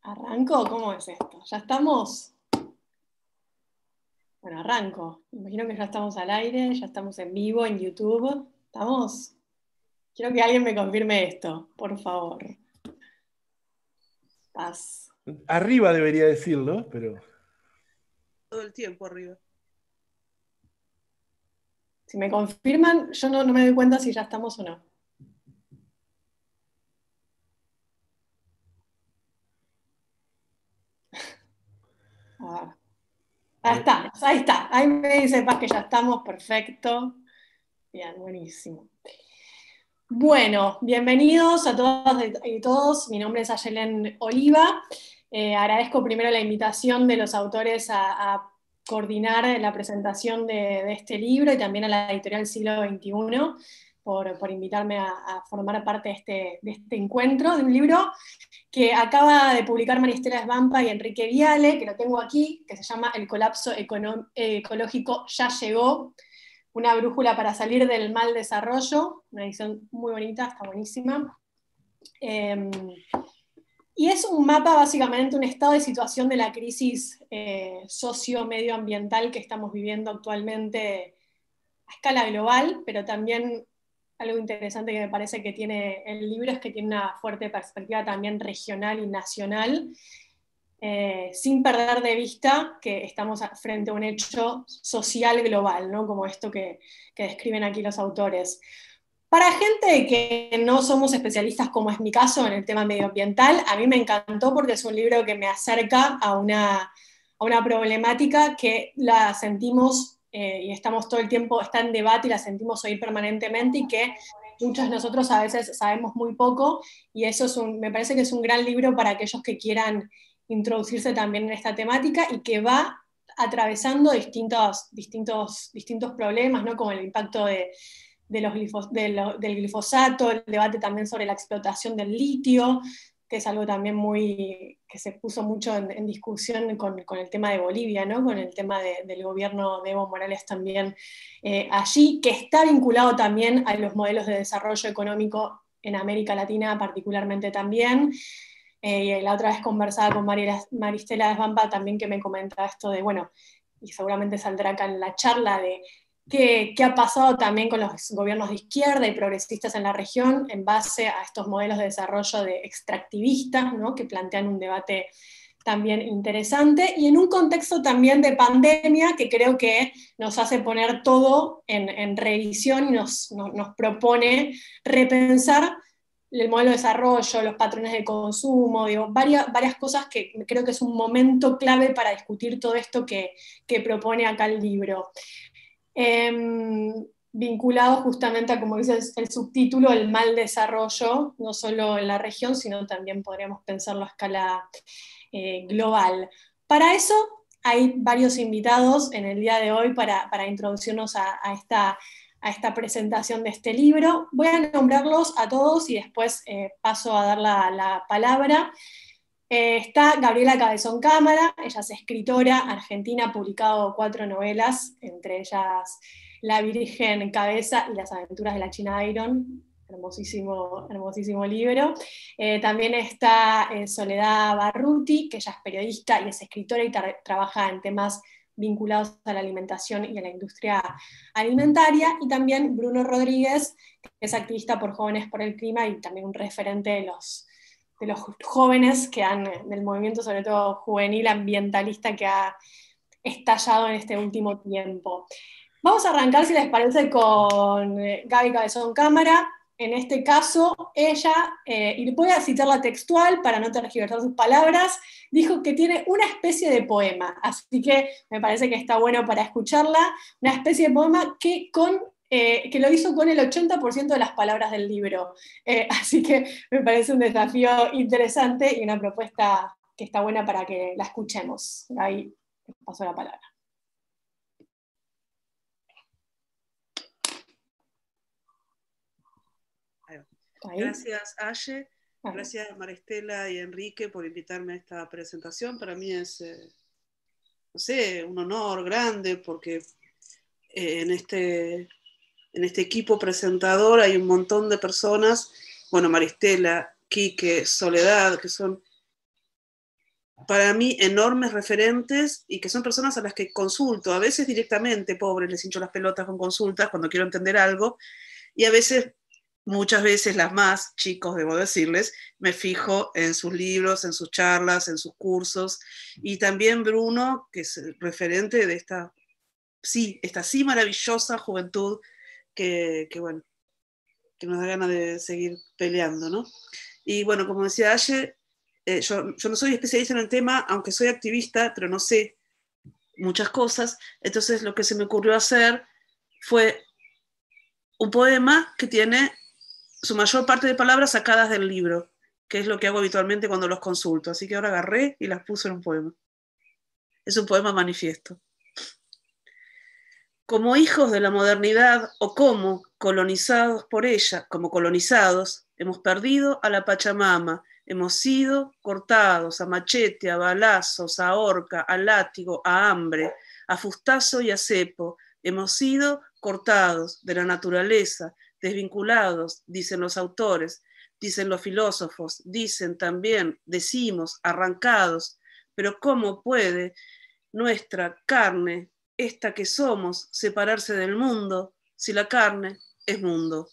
¿Arranco? ¿Cómo es esto? ¿Ya estamos? Bueno, arranco. Imagino que ya estamos al aire, ya estamos en vivo en YouTube. ¿Estamos? Quiero que alguien me confirme esto, por favor. Paz. Arriba debería decirlo, pero... Todo el tiempo arriba. Si me confirman, yo no me doy cuenta si ya estamos o no. A ver. Ahí estamos, ahí está. Ahí me dice Paz que ya estamos, perfecto. Bien, buenísimo. Bueno, bienvenidos a todas y todos. Mi nombre es Ayelen Oliva. Agradezco primero la invitación de los autores a coordinar la presentación de este libro y también a la editorial Siglo XXI por invitarme a formar parte de este encuentro, de un libro que acaba de publicar Maristela Svampa y Enrique Viale, que lo tengo aquí, que se llama El colapso ecológico ya llegó. Una brújula para salir del mal desarrollo, una edición muy bonita, está buenísima. Y es un mapa, básicamente, un estado de situación de la crisis socio-medioambiental que estamos viviendo actualmente a escala global, pero también algo interesante que me parece que tiene el libro es que tiene una fuerte perspectiva también regional y nacional, sin perder de vista que estamos frente a un hecho social global, ¿no? Como esto que describen aquí los autores. Para gente que no somos especialistas, como es mi caso, en el tema medioambiental, a mí me encantó porque es un libro que me acerca a una problemática que la sentimos y estamos todo el tiempo, está en debate y la sentimos hoy permanentemente y que muchos de nosotros a veces sabemos muy poco, y eso me parece que es un gran libro para aquellos que quieran introducirse también en esta temática y que va atravesando distintos problemas, ¿no? Como el impacto del glifosato, el debate también sobre la explotación del litio, que es algo también que se puso mucho en discusión con el tema de Bolivia, ¿no? Con el tema del gobierno de Evo Morales también allí, que está vinculado también a los modelos de desarrollo económico en América Latina particularmente también. Y la otra vez conversaba con Maristela Svampa también, que me comentaba esto de, bueno, y seguramente saldrá acá en la charla, de qué ha pasado también con los gobiernos de izquierda y progresistas en la región en base a estos modelos de desarrollo de extractivistas, ¿no? Que plantean un debate también interesante, y en un contexto también de pandemia que creo que nos hace poner todo en revisión y nos propone repensar el modelo de desarrollo, los patrones de consumo, digo, varias cosas que creo que es un momento clave para discutir todo esto que propone acá el libro. Vinculado justamente a, como dice el subtítulo, el mal desarrollo, no solo en la región, sino también podríamos pensarlo a escala global. Para eso hay varios invitados en el día de hoy para introducirnos a esta presentación de este libro. Voy a nombrarlos a todos y después paso a dar la palabra. Está Gabriela Cabezón Cámara, ella es escritora argentina, ha publicado 4 novelas, entre ellas La Virgen Cabeza y Las Aventuras de la China Iron, hermosísimo, hermosísimo libro. También está Soledad Barruti, que ella es periodista y es escritora y trabaja en temas vinculados a la alimentación y a la industria alimentaria, y también Bruno Rodríguez, que es activista por Jóvenes por el Clima y también un referente de los jóvenes del movimiento, sobre todo juvenil, ambientalista, que ha estallado en este último tiempo. Vamos a arrancar, si les parece, con Gaby Cabezón Cámara. En este caso, ella, y voy a citarla textual para no tergiversar sus palabras, dijo que tiene una especie de poema, así que me parece que está bueno para escucharla, una especie de poema que lo hizo con el 80% de las palabras del libro. Así que me parece un desafío interesante y una propuesta que está buena para que la escuchemos. Ahí paso la palabra. Gracias, Aye. Gracias, Maristela y Enrique, por invitarme a esta presentación. Para mí es, no sé, un honor grande, porque en este equipo presentador hay un montón de personas, bueno, Maristela, Quique, Soledad, que son para mí enormes referentes y que son personas a las que consulto, a veces directamente, pobres, les hincho las pelotas con consultas cuando quiero entender algo, y a veces, muchas veces las más, chicos, debo decirles, me fijo en sus libros, en sus charlas, en sus cursos, y también Bruno, que es el referente de esta sí maravillosa juventud bueno, que nos da ganas de seguir peleando, ¿no? Y bueno, como decía Aye, yo no soy especialista en el tema, aunque soy activista, pero no sé muchas cosas, entonces lo que se me ocurrió hacer fue un poema que tiene su mayor parte de palabras sacadas del libro, que es lo que hago habitualmente cuando los consulto, así que ahora agarré y las puse en un poema. Es un poema manifiesto. Como hijos de la modernidad o como colonizados por ella, como colonizados, hemos perdido a la Pachamama, hemos sido cortados a machete, a balazos, a horca, a látigo, a hambre, a fustazo y a cepo, hemos sido cortados de la naturaleza, desvinculados, dicen los autores, dicen los filósofos, dicen también, decimos, arrancados, pero ¿cómo puede nuestra carne, esta que somos, separarse del mundo si la carne es mundo?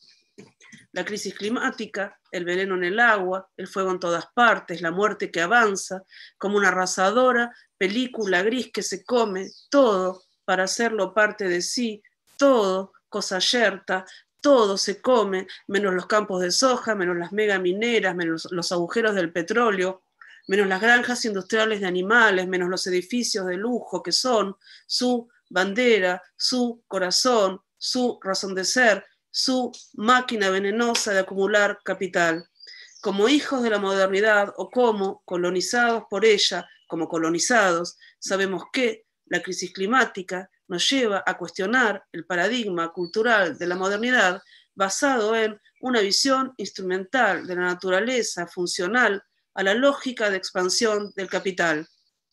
La crisis climática, el veneno en el agua, el fuego en todas partes, la muerte que avanza, como una arrasadora película gris que se come todo para hacerlo parte de sí, todo cosa yerta, todo se come, menos los campos de soja, menos las megamineras, menos los agujeros del petróleo, menos las granjas industriales de animales, menos los edificios de lujo que son su bandera, su corazón, su razón de ser, su máquina venenosa de acumular capital. Como hijos de la modernidad o como colonizados por ella, como colonizados, sabemos que la crisis climática nos lleva a cuestionar el paradigma cultural de la modernidad basado en una visión instrumental de la naturaleza funcional a la lógica de expansión del capital.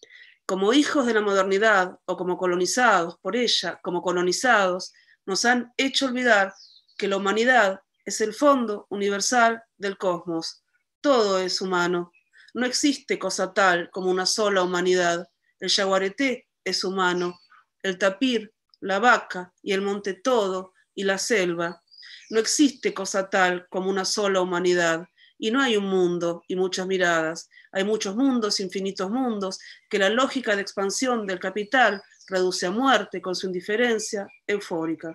Como hijos de la modernidad o como colonizados por ella, como colonizados, nos han hecho olvidar que la humanidad es el fondo universal del cosmos. Todo es humano. No existe cosa tal como una sola humanidad. El yaguareté es humano, el tapir, la vaca y el monte todo y la selva. No existe cosa tal como una sola humanidad. Y no hay un mundo y muchas miradas. Hay muchos mundos, infinitos mundos, que la lógica de expansión del capital reduce a muerte con su indiferencia eufórica.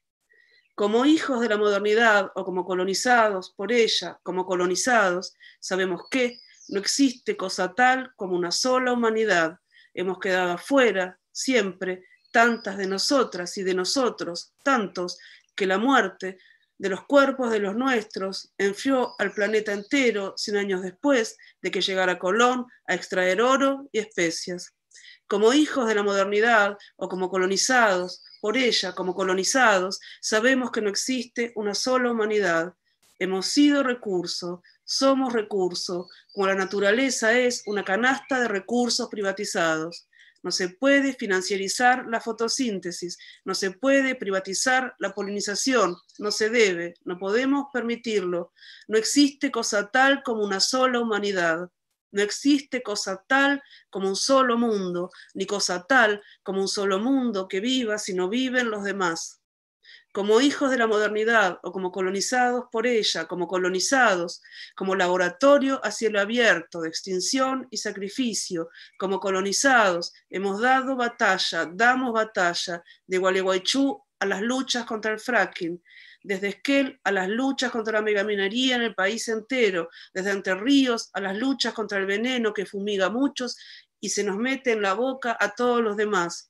Como hijos de la modernidad o como colonizados por ella, como colonizados, sabemos que no existe cosa tal como una sola humanidad. Hemos quedado afuera siempre, tantas de nosotras y de nosotros, tantos, que la muerte de los cuerpos de los nuestros enfrió al planeta entero 100 años después de que llegara Colón a extraer oro y especias. Como hijos de la modernidad o como colonizados por ella, como colonizados, sabemos que no existe una sola humanidad. Hemos sido recurso, somos recurso, como la naturaleza es una canasta de recursos privatizados. No se puede financiarizar la fotosíntesis, no se puede privatizar la polinización, no se debe, no podemos permitirlo. No existe cosa tal como una sola humanidad. No existe cosa tal como un solo mundo, ni cosa tal como un solo mundo que viva si no viven los demás. Como hijos de la modernidad o como colonizados por ella, como colonizados, como laboratorio a cielo abierto de extinción y sacrificio, como colonizados, hemos dado batalla, damos batalla, de Gualeguaychú a las luchas contra el fracking, desde Esquel a las luchas contra la megaminería en el país entero, desde Entre Ríos a las luchas contra el veneno que fumiga a muchos y se nos mete en la boca a todos los demás.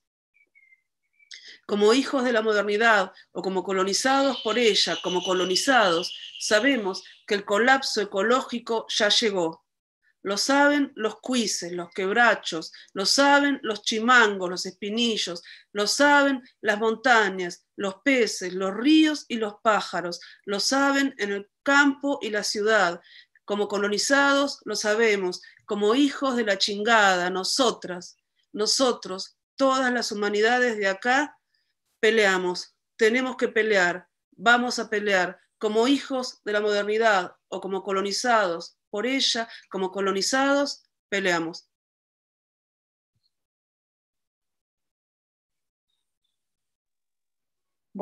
Como hijos de la modernidad o como colonizados por ella, como colonizados, sabemos que el colapso ecológico ya llegó. Lo saben los cuises, los quebrachos, lo saben los chimangos, los espinillos, lo saben las montañas, los peces, los ríos y los pájaros, lo saben en el campo y la ciudad. Como colonizados lo sabemos, como hijos de la chingada, nosotras, nosotros, todas las humanidades de acá, peleamos, tenemos que pelear, vamos a pelear como hijos de la modernidad o como colonizados por ella, como colonizados, peleamos.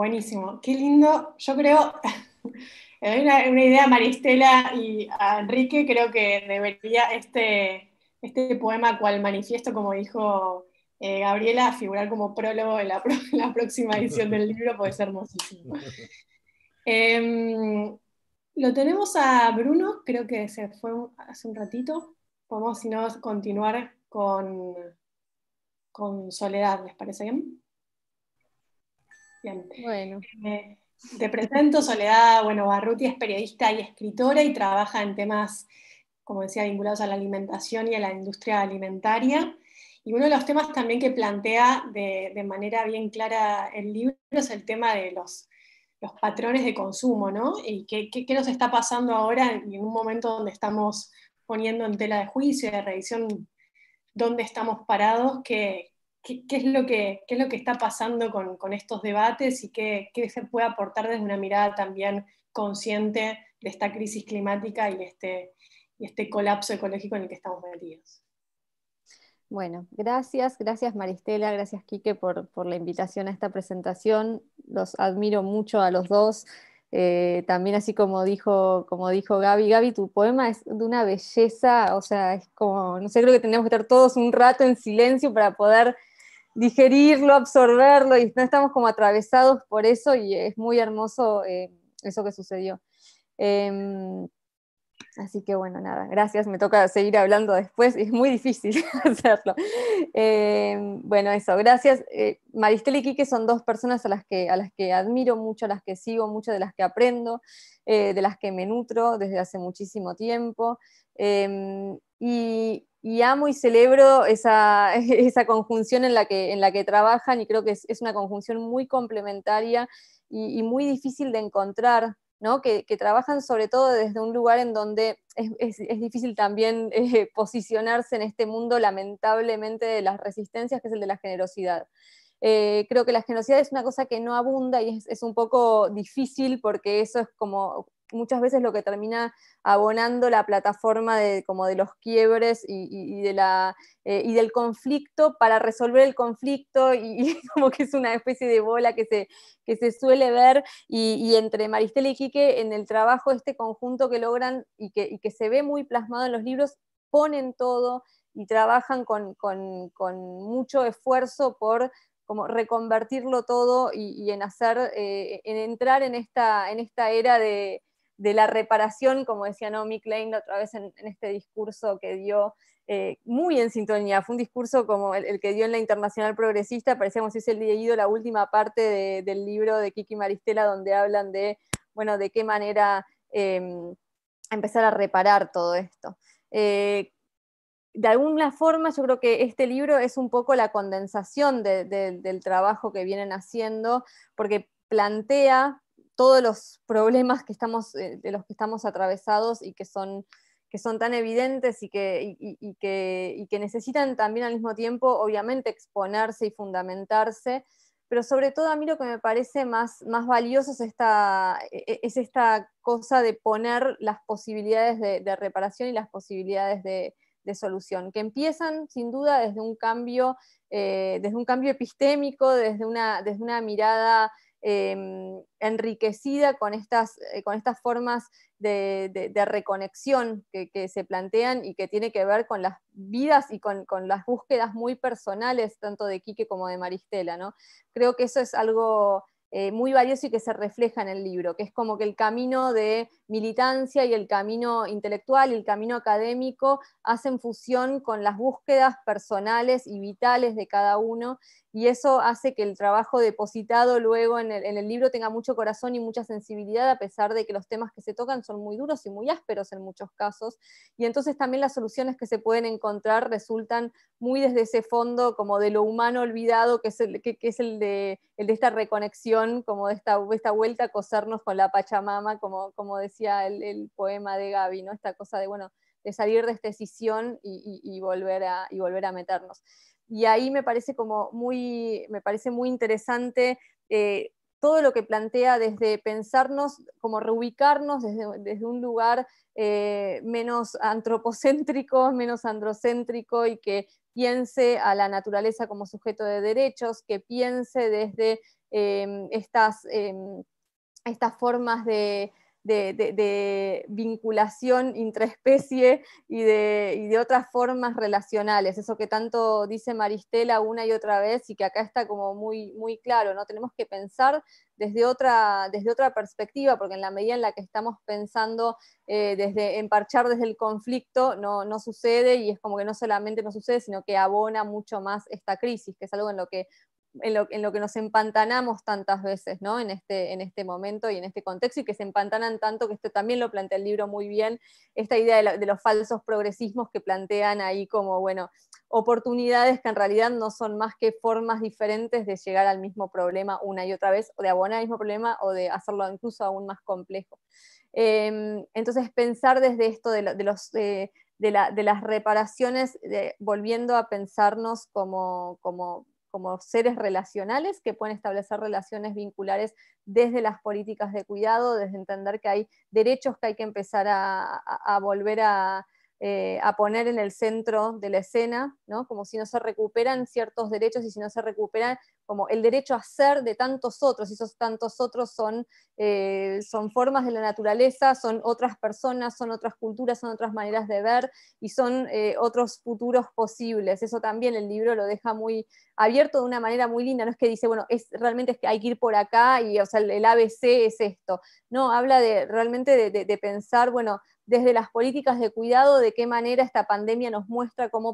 Buenísimo, qué lindo. Yo creo, hay una idea a Maristela y a Enrique, creo que debería este poema cual manifiesto, como dijo Gabriela, figurar como prólogo en en la próxima edición del libro, puede ser hermosísimo. Lo tenemos a Bruno, creo que se fue hace un ratito. Podemos, si no, continuar con Soledad, ¿les parece bien? Bien. Bueno. Te presento, Soledad, bueno, Barruti es periodista y escritora y trabaja en temas, como decía, vinculados a la alimentación y a la industria alimentaria. Y uno de los temas también que plantea de manera bien clara el libro es el tema de los patrones de consumo, ¿no? Y qué nos está pasando ahora en un momento donde estamos poniendo en tela de juicio y de revisión dónde estamos parados, qué es lo que está pasando con estos debates y qué se puede aportar desde una mirada también consciente de esta crisis climática y este colapso ecológico en el que estamos metidos. Bueno, gracias Maristela, gracias Quique por la invitación a esta presentación. Los admiro mucho a los dos. También así como dijo Gaby, tu poema es de una belleza, o sea, es como, no sé, creo que tenemos que estar todos un rato en silencio para poder digerirlo, absorberlo, y no estamos como atravesados por eso, y es muy hermoso eso que sucedió. Así que bueno, nada, gracias, me toca seguir hablando después, es muy difícil hacerlo. Bueno, eso, gracias. Maristela y Quique son dos personas a las que admiro mucho, a las que sigo mucho, de las que aprendo, de las que me nutro desde hace muchísimo tiempo. Y amo y celebro esa conjunción en la que trabajan, y creo que es una conjunción muy complementaria y muy difícil de encontrar, ¿no? Que trabajan sobre todo desde un lugar en donde es difícil también posicionarse en este mundo, lamentablemente, de las resistencias, que es el de la generosidad. Creo que la generosidad es una cosa que no abunda y es un poco difícil, porque eso es como muchas veces lo que termina abonando la plataforma como de los quiebres y del conflicto para resolver el conflicto, y como que es una especie de bola que se suele ver, y entre Maristela y Quique, en el trabajo, este conjunto que logran y que se ve muy plasmado en los libros, ponen todo y trabajan con mucho esfuerzo por como reconvertirlo todo y en entrar en esta era de la reparación, como decía Naomi Klein otra vez en este discurso que dio, muy en sintonía. Fue un discurso como el que dio en la Internacional Progresista, parecía como si hubiese leído la última parte del libro de Quique y Maristela, donde hablan de qué manera empezar a reparar todo esto. De alguna forma yo creo que este libro es un poco la condensación del trabajo que vienen haciendo, porque plantea todos los problemas de los que estamos atravesados y que son tan evidentes y que necesitan también al mismo tiempo, obviamente, exponerse y fundamentarse, pero sobre todo a mí lo que me parece más valioso es esta cosa de poner las posibilidades de reparación y las posibilidades de solución, que empiezan sin duda desde un cambio epistémico, desde una mirada enriquecida con estas formas de reconexión que se plantean y que tiene que ver con las vidas y con las búsquedas muy personales, tanto de Quique como de Maristela, ¿no? Creo que eso es algo muy valioso y que se refleja en el libro, que es como que el camino de militancia y el camino intelectual y el camino académico hacen fusión con las búsquedas personales y vitales de cada uno, y eso hace que el trabajo depositado luego en el libro tenga mucho corazón y mucha sensibilidad, a pesar de que los temas que se tocan son muy duros y muy ásperos en muchos casos, y entonces también las soluciones que se pueden encontrar resultan muy desde ese fondo como de lo humano olvidado, que es el de esta reconexión, como de esta vuelta a cosernos con la Pachamama, como decía el poema de Gaby, ¿no? Esta cosa de salir de esta escisión y volver a meternos. Y ahí me parece muy interesante todo lo que plantea desde pensarnos, como reubicarnos desde un lugar menos antropocéntrico, menos androcéntrico, y que piense a la naturaleza como sujeto de derechos, que piense desde estas formas de vinculación intraespecie y de otras formas relacionales, eso que tanto dice Maristela una y otra vez, y que acá está como muy, muy claro, ¿no? Tenemos que pensar desde otra perspectiva, porque en la medida en la que estamos pensando emparchar desde el conflicto, no sucede, y es como que no solamente no sucede, sino que abona mucho más esta crisis, que es algo en lo que nos empantanamos tantas veces, ¿no? en este momento y en este contexto, y que se empantanan tanto, que esto también lo plantea el libro muy bien, esta idea de los falsos progresismos que plantean ahí como, bueno, oportunidades que en realidad no son más que formas diferentes de llegar al mismo problema una y otra vez, o de abonar al mismo problema, o de hacerlo incluso aún más complejo. Entonces, pensar desde esto de las reparaciones, volviendo a pensarnos como seres relacionales que pueden establecer relaciones vinculares desde las políticas de cuidado, desde entender que hay derechos que hay que empezar a volver a poner en el centro de la escena, ¿no? Como si no se recuperan ciertos derechos, y si no se recuperan como el derecho a ser de tantos otros, y esos tantos otros son formas de la naturaleza, son otras personas, son otras culturas, son otras maneras de ver, y son otros futuros posibles. Eso también el libro lo deja muy abierto de una manera muy linda, no es que dice, bueno, realmente es que hay que ir por acá, y o sea, el ABC es esto. No, habla realmente de pensar, bueno, desde las políticas de cuidado, de qué manera esta pandemia nos muestra cómo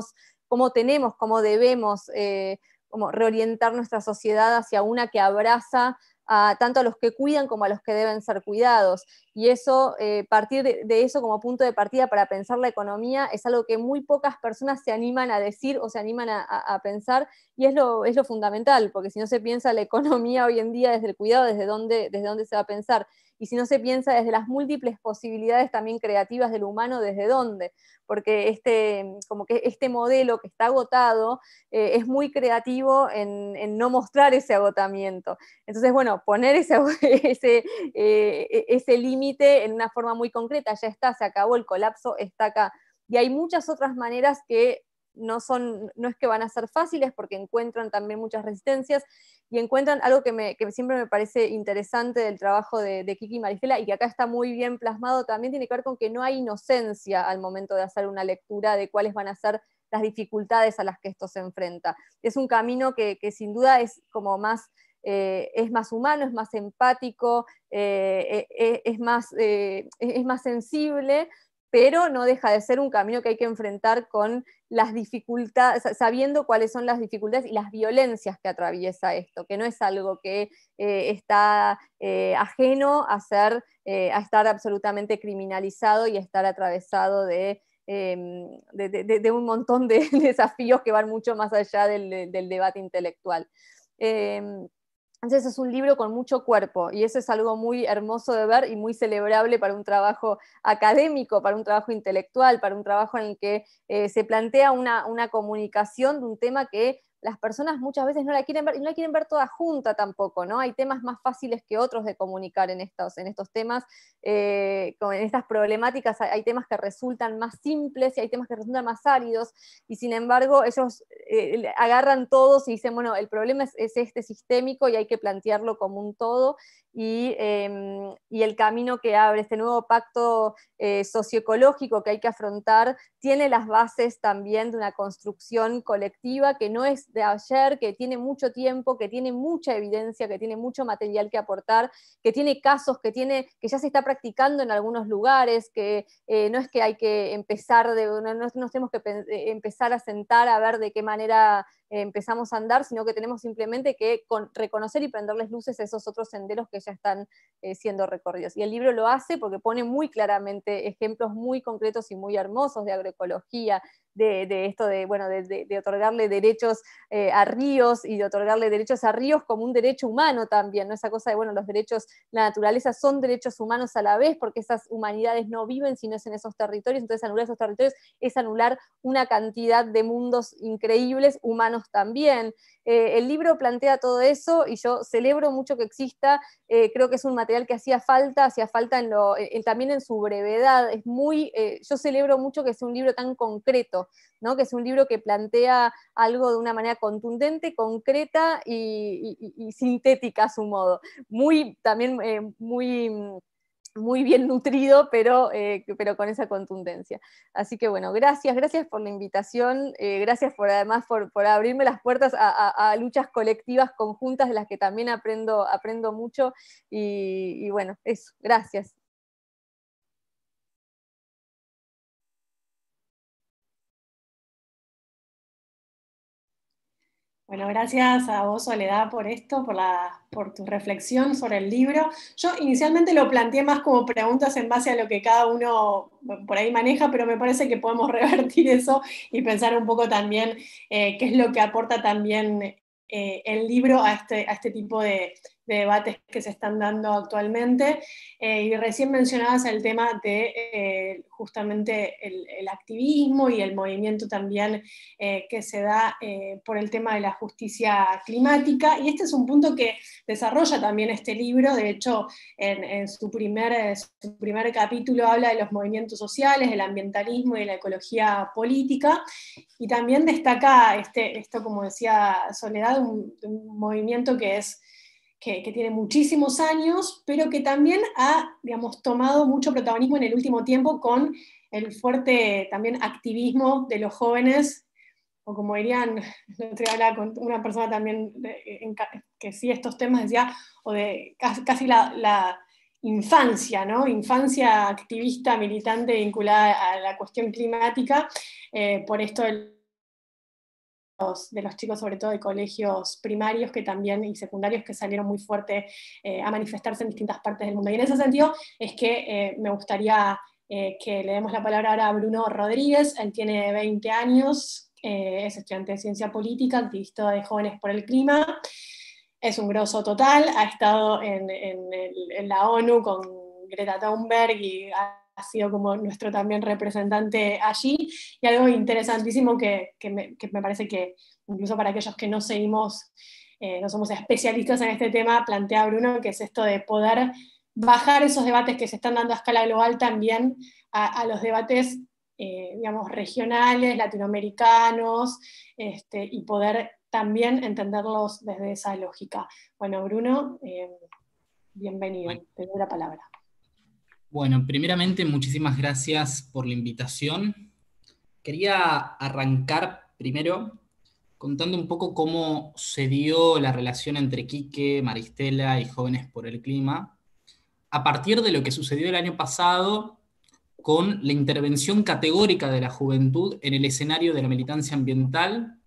debemos como reorientar nuestra sociedad hacia una que abraza tanto a los que cuidan como a los que deben ser cuidados. Y eso, partir de eso como punto de partida para pensar la economía, es algo que muy pocas personas se animan a decir o se animan a pensar, y es lo fundamental, porque si no se piensa la economía hoy en día desde el cuidado, ¿desde dónde se va a pensar? Y si no se piensa desde las múltiples posibilidades también creativas del humano, ¿desde dónde? Porque este modelo que está agotado es muy creativo en no mostrar ese agotamiento. Entonces, bueno, poner ese límite en una forma muy concreta, ya está, se acabó, el colapso está acá. Y hay muchas otras maneras que no es que van a ser fáciles, porque encuentran también muchas resistencias, y encuentran algo que siempre me parece interesante del trabajo de Kiki y Maristela, y que acá está muy bien plasmado, también tiene que ver con que no hay inocencia al momento de hacer una lectura de cuáles van a ser las dificultades a las que esto se enfrenta. Es un camino que sin duda es como más... es más humano, es más empático, es más sensible, pero no deja de ser un camino que hay que enfrentar con las dificultades, sabiendo cuáles son las dificultades y las violencias que atraviesa esto, que no es algo que está ajeno a estar absolutamente criminalizado y a estar atravesado de un montón de desafíos que van mucho más allá del debate intelectual. Entonces es un libro con mucho cuerpo, y eso es algo muy hermoso de ver y muy celebrable para un trabajo académico, para un trabajo intelectual, para un trabajo en el que se plantea una comunicación de un tema que las personas muchas veces no la quieren ver, y no la quieren ver toda junta tampoco, ¿no? Hay temas más fáciles que otros de comunicar en estos temas, en estas problemáticas hay temas que resultan más simples y hay temas que resultan más áridos, y sin embargo ellos agarran todos y dicen, bueno, el problema es este sistémico y hay que plantearlo como un todo, y el camino que abre este nuevo pacto socioecológico que hay que afrontar tiene las bases también de una construcción colectiva que no es de ayer, que tiene mucho tiempo, que tiene mucha evidencia, que tiene mucho material que aportar, que tiene casos, que ya se está practicando en algunos lugares, que no es que hay que empezar, no tenemos que empezar a sentar a ver de qué manera empezamos a andar, sino que tenemos simplemente que reconocer y prenderles luces a esos otros senderos que ya están siendo recorridos. Y el libro lo hace porque pone muy claramente ejemplos muy concretos y muy hermosos de agroecología, esto de otorgarle derechos a ríos y de otorgarle derechos a ríos como un derecho humano también, ¿no? Esa cosa de, los derechos, la naturaleza son derechos humanos a la vez, porque esas humanidades no viven si no es en esos territorios, entonces anular esos territorios es anular una cantidad de mundos increíbles, humanos también. El libro plantea todo eso y yo celebro mucho que exista, creo que es un material que hacía falta también en su brevedad, yo celebro mucho que sea un libro tan concreto, ¿no? Que es un libro que plantea algo de una manera contundente, concreta y sintética a su modo, también muy bien nutrido, pero con esa contundencia. Así que bueno, gracias por la invitación, gracias además por abrirme las puertas a luchas colectivas conjuntas de las que también aprendo mucho, y bueno, eso, gracias. Bueno, gracias a vos, Soledad, por esto, por tu reflexión sobre el libro. Yo inicialmente lo planteé más como preguntas en base a lo que cada uno por ahí maneja, pero me parece que podemos revertir eso y pensar un poco también qué es lo que aporta también el libro a este tipo de debates que se están dando actualmente. Y recién mencionabas el tema de justamente el activismo y el movimiento también que se da por el tema de la justicia climática, y este es un punto que desarrolla también este libro. De hecho, en su primer capítulo habla de los movimientos sociales, del ambientalismo y de la ecología política, y también destaca esto, como decía Soledad, un movimiento que tiene muchísimos años, pero que también ha, digamos, tomado mucho protagonismo en el último tiempo con el fuerte también activismo de los jóvenes, o como dirían, hablaba con una persona también que sí estos temas, decía, o de casi la infancia, ¿no? Infancia activista, militante, vinculada a la cuestión climática, por esto de los chicos, sobre todo de colegios primarios y secundarios, que salieron muy fuerte a manifestarse en distintas partes del mundo. Y en ese sentido es que me gustaría que le demos la palabra ahora a Bruno Rodríguez. Él tiene 20 años, es estudiante de ciencia política, activista de Jóvenes por el Clima, es un grosso total, ha estado en la ONU con Greta Thunberg y ha sido como nuestro también representante allí, y algo interesantísimo que me parece que incluso para aquellos que no seguimos, no somos especialistas en este tema, plantea Bruno, que es esto de poder bajar esos debates que se están dando a escala global también a los debates, digamos, regionales, latinoamericanos, y poder también entenderlos desde esa lógica. Bueno, Bruno, bienvenido, bueno, te doy la palabra. Bueno, primeramente, muchísimas gracias por la invitación. Quería arrancar primero contando un poco cómo se dio la relación entre Quique, Maristela y Jóvenes por el Clima, a partir de lo que sucedió el año pasado con la intervención categórica de la juventud en el escenario de la militancia ambiental,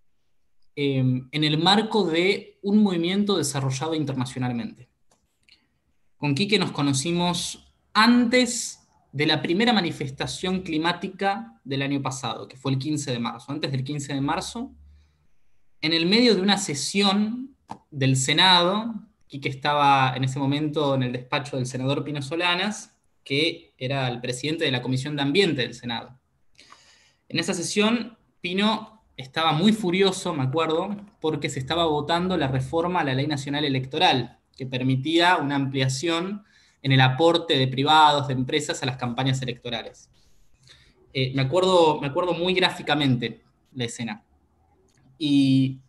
en el marco de un movimiento desarrollado internacionalmente. Con Quique nos conocimos antes de la primera manifestación climática del año pasado, que fue el 15 de marzo. Antes del 15 de marzo, en el medio de una sesión del Senado, Quique estaba en ese momento en el despacho del senador Pino Solanas, que era el presidente de la Comisión de Ambiente del Senado. En esa sesión, Pino estaba muy furioso, me acuerdo, porque se estaba votando la reforma a la Ley Nacional Electoral, que permitía una ampliación en el aporte de privados, de empresas a las campañas electorales. Me acuerdo muy gráficamente la escena. Y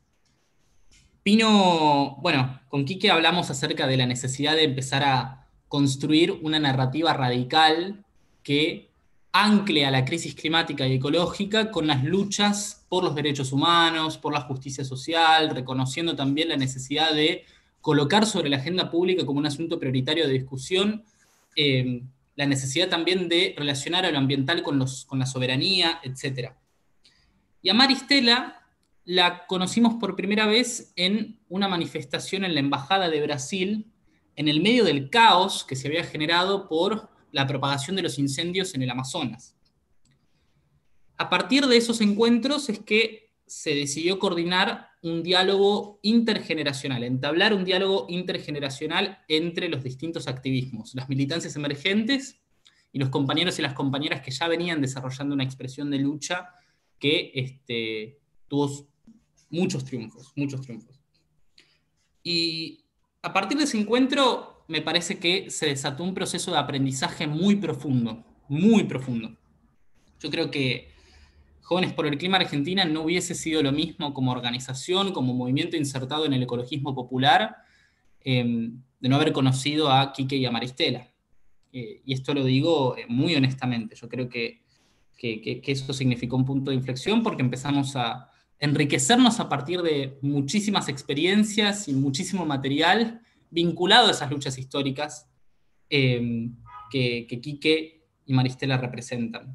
Pino, bueno, con Quique hablamos acerca de la necesidad de empezar a construir una narrativa radical que ancle a la crisis climática y ecológica con las luchas por los derechos humanos, por la justicia social, reconociendo también la necesidad de colocar sobre la agenda pública como un asunto prioritario de discusión, la necesidad también de relacionar a lo ambiental con la soberanía, etc. Y a Maristela la conocimos por primera vez en una manifestación en la Embajada de Brasil, en el medio del caos que se había generado por la propagación de los incendios en el Amazonas. a partir de esos encuentros es que se decidió coordinar un diálogo intergeneracional, entablar un diálogo intergeneracional entre los distintos activismos, las militancias emergentes y los compañeros y las compañeras que ya venían desarrollando una expresión de lucha que tuvo muchos triunfos, muchos triunfos. Y a partir de ese encuentro me parece que se desató un proceso de aprendizaje muy profundo, muy profundo. Yo creo que Jóvenes por el Clima Argentina no hubiese sido lo mismo como organización, como movimiento insertado en el ecologismo popular, de no haber conocido a Quique y a Maristela. Y esto lo digo muy honestamente. Yo creo que eso significó un punto de inflexión porque empezamos a enriquecernos a partir de muchísimas experiencias y muchísimo material vinculado a esas luchas históricas que Quique y Maristela representan.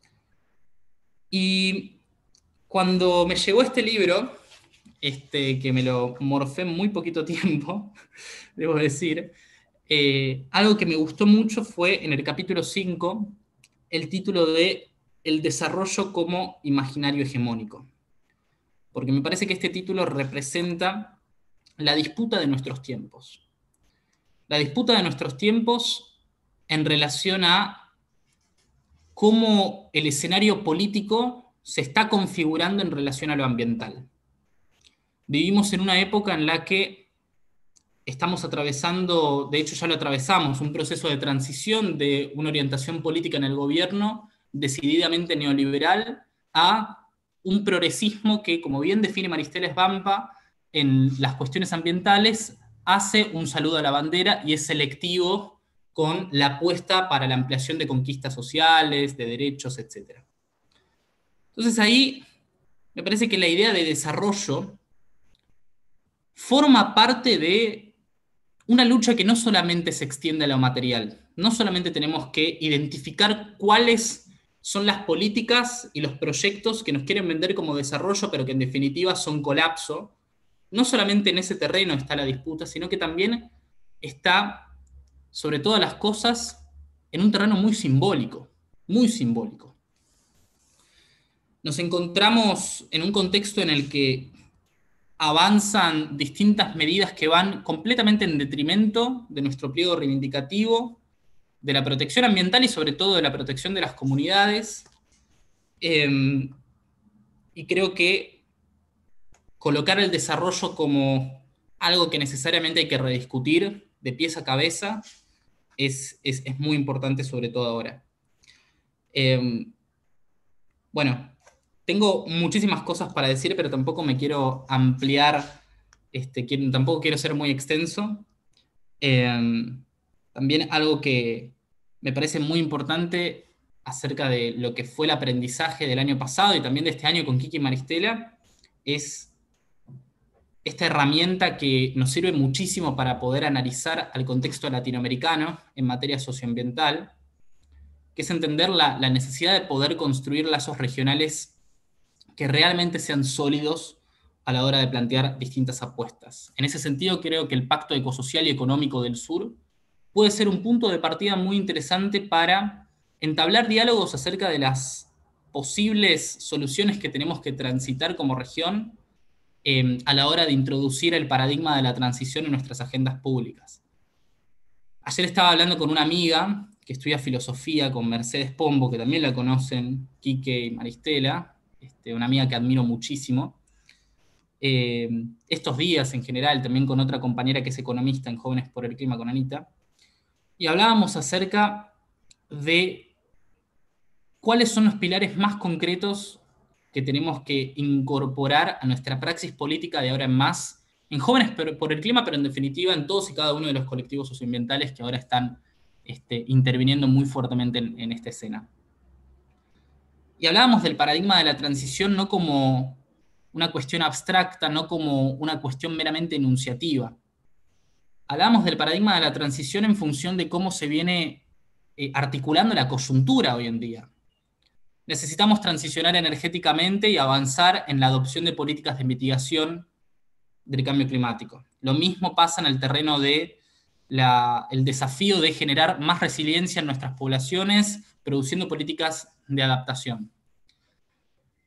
Y cuando me llegó este libro, que me lo morfé en muy poquito tiempo, debo decir, algo que me gustó mucho fue en el capítulo 5, el título de El desarrollo como imaginario hegemónico. Porque me parece que este título representa la disputa de nuestros tiempos. La disputa de nuestros tiempos en relación a cómo el escenario político se está configurando en relación a lo ambiental. Vivimos en una época en la que estamos atravesando, de hecho ya lo atravesamos, un proceso de transición de una orientación política en el gobierno decididamente neoliberal a un progresismo que, como bien define Maristela Svampa, en las cuestiones ambientales hace un saludo a la bandera y es selectivo con la apuesta para la ampliación de conquistas sociales, de derechos, etc. Entonces ahí me parece que la idea de desarrollo forma parte de una lucha que no solamente se extiende a lo material, no solamente tenemos que identificar cuáles son las políticas y los proyectos que nos quieren vender como desarrollo, pero que en definitiva son colapso. No solamente en ese terreno está la disputa, sino que también está, sobre todas las cosas, en un terreno muy simbólico, muy simbólico. Nos encontramos en un contexto en el que avanzan distintas medidas que van completamente en detrimento de nuestro pliego reivindicativo, de la protección ambiental y sobre todo de la protección de las comunidades. Y creo que colocar el desarrollo como algo que necesariamente hay que rediscutir de pies a cabeza es muy importante, sobre todo ahora. Bueno, tengo muchísimas cosas para decir, pero tampoco me quiero ampliar, tampoco quiero ser muy extenso. También algo que me parece muy importante acerca de lo que fue el aprendizaje del año pasado y también de este año con Quique y Maristela es esta herramienta que nos sirve muchísimo para poder analizar al contexto latinoamericano en materia socioambiental, que es entender la necesidad de poder construir lazos regionales que realmente sean sólidos a la hora de plantear distintas apuestas. En ese sentido, creo que el Pacto Ecosocial y Económico del Sur puede ser un punto de partida muy interesante para entablar diálogos acerca de las posibles soluciones que tenemos que transitar como región a la hora de introducir el paradigma de la transición en nuestras agendas públicas. Ayer estaba hablando con una amiga que estudia filosofía, con Mercedes Pombo, que también la conocen, Quique y Maristela, una amiga que admiro muchísimo. Estos días en general, también con otra compañera que es economista en Jóvenes por el Clima, con Anita, y hablábamos acerca de cuáles son los pilares más concretos que tenemos que incorporar a nuestra praxis política de ahora en más, en Jóvenes por el Clima, pero en definitiva en todos y cada uno de los colectivos socioambientales que ahora están interviniendo muy fuertemente en esta escena. Y hablábamos del paradigma de la transición no como una cuestión abstracta, no como una cuestión meramente enunciativa. Hablábamos del paradigma de la transición en función de cómo se viene articulando la coyuntura hoy en día. Necesitamos transicionar energéticamente y avanzar en la adopción de políticas de mitigación del cambio climático. Lo mismo pasa en el terreno de el desafío de generar más resiliencia en nuestras poblaciones, produciendo políticas de adaptación.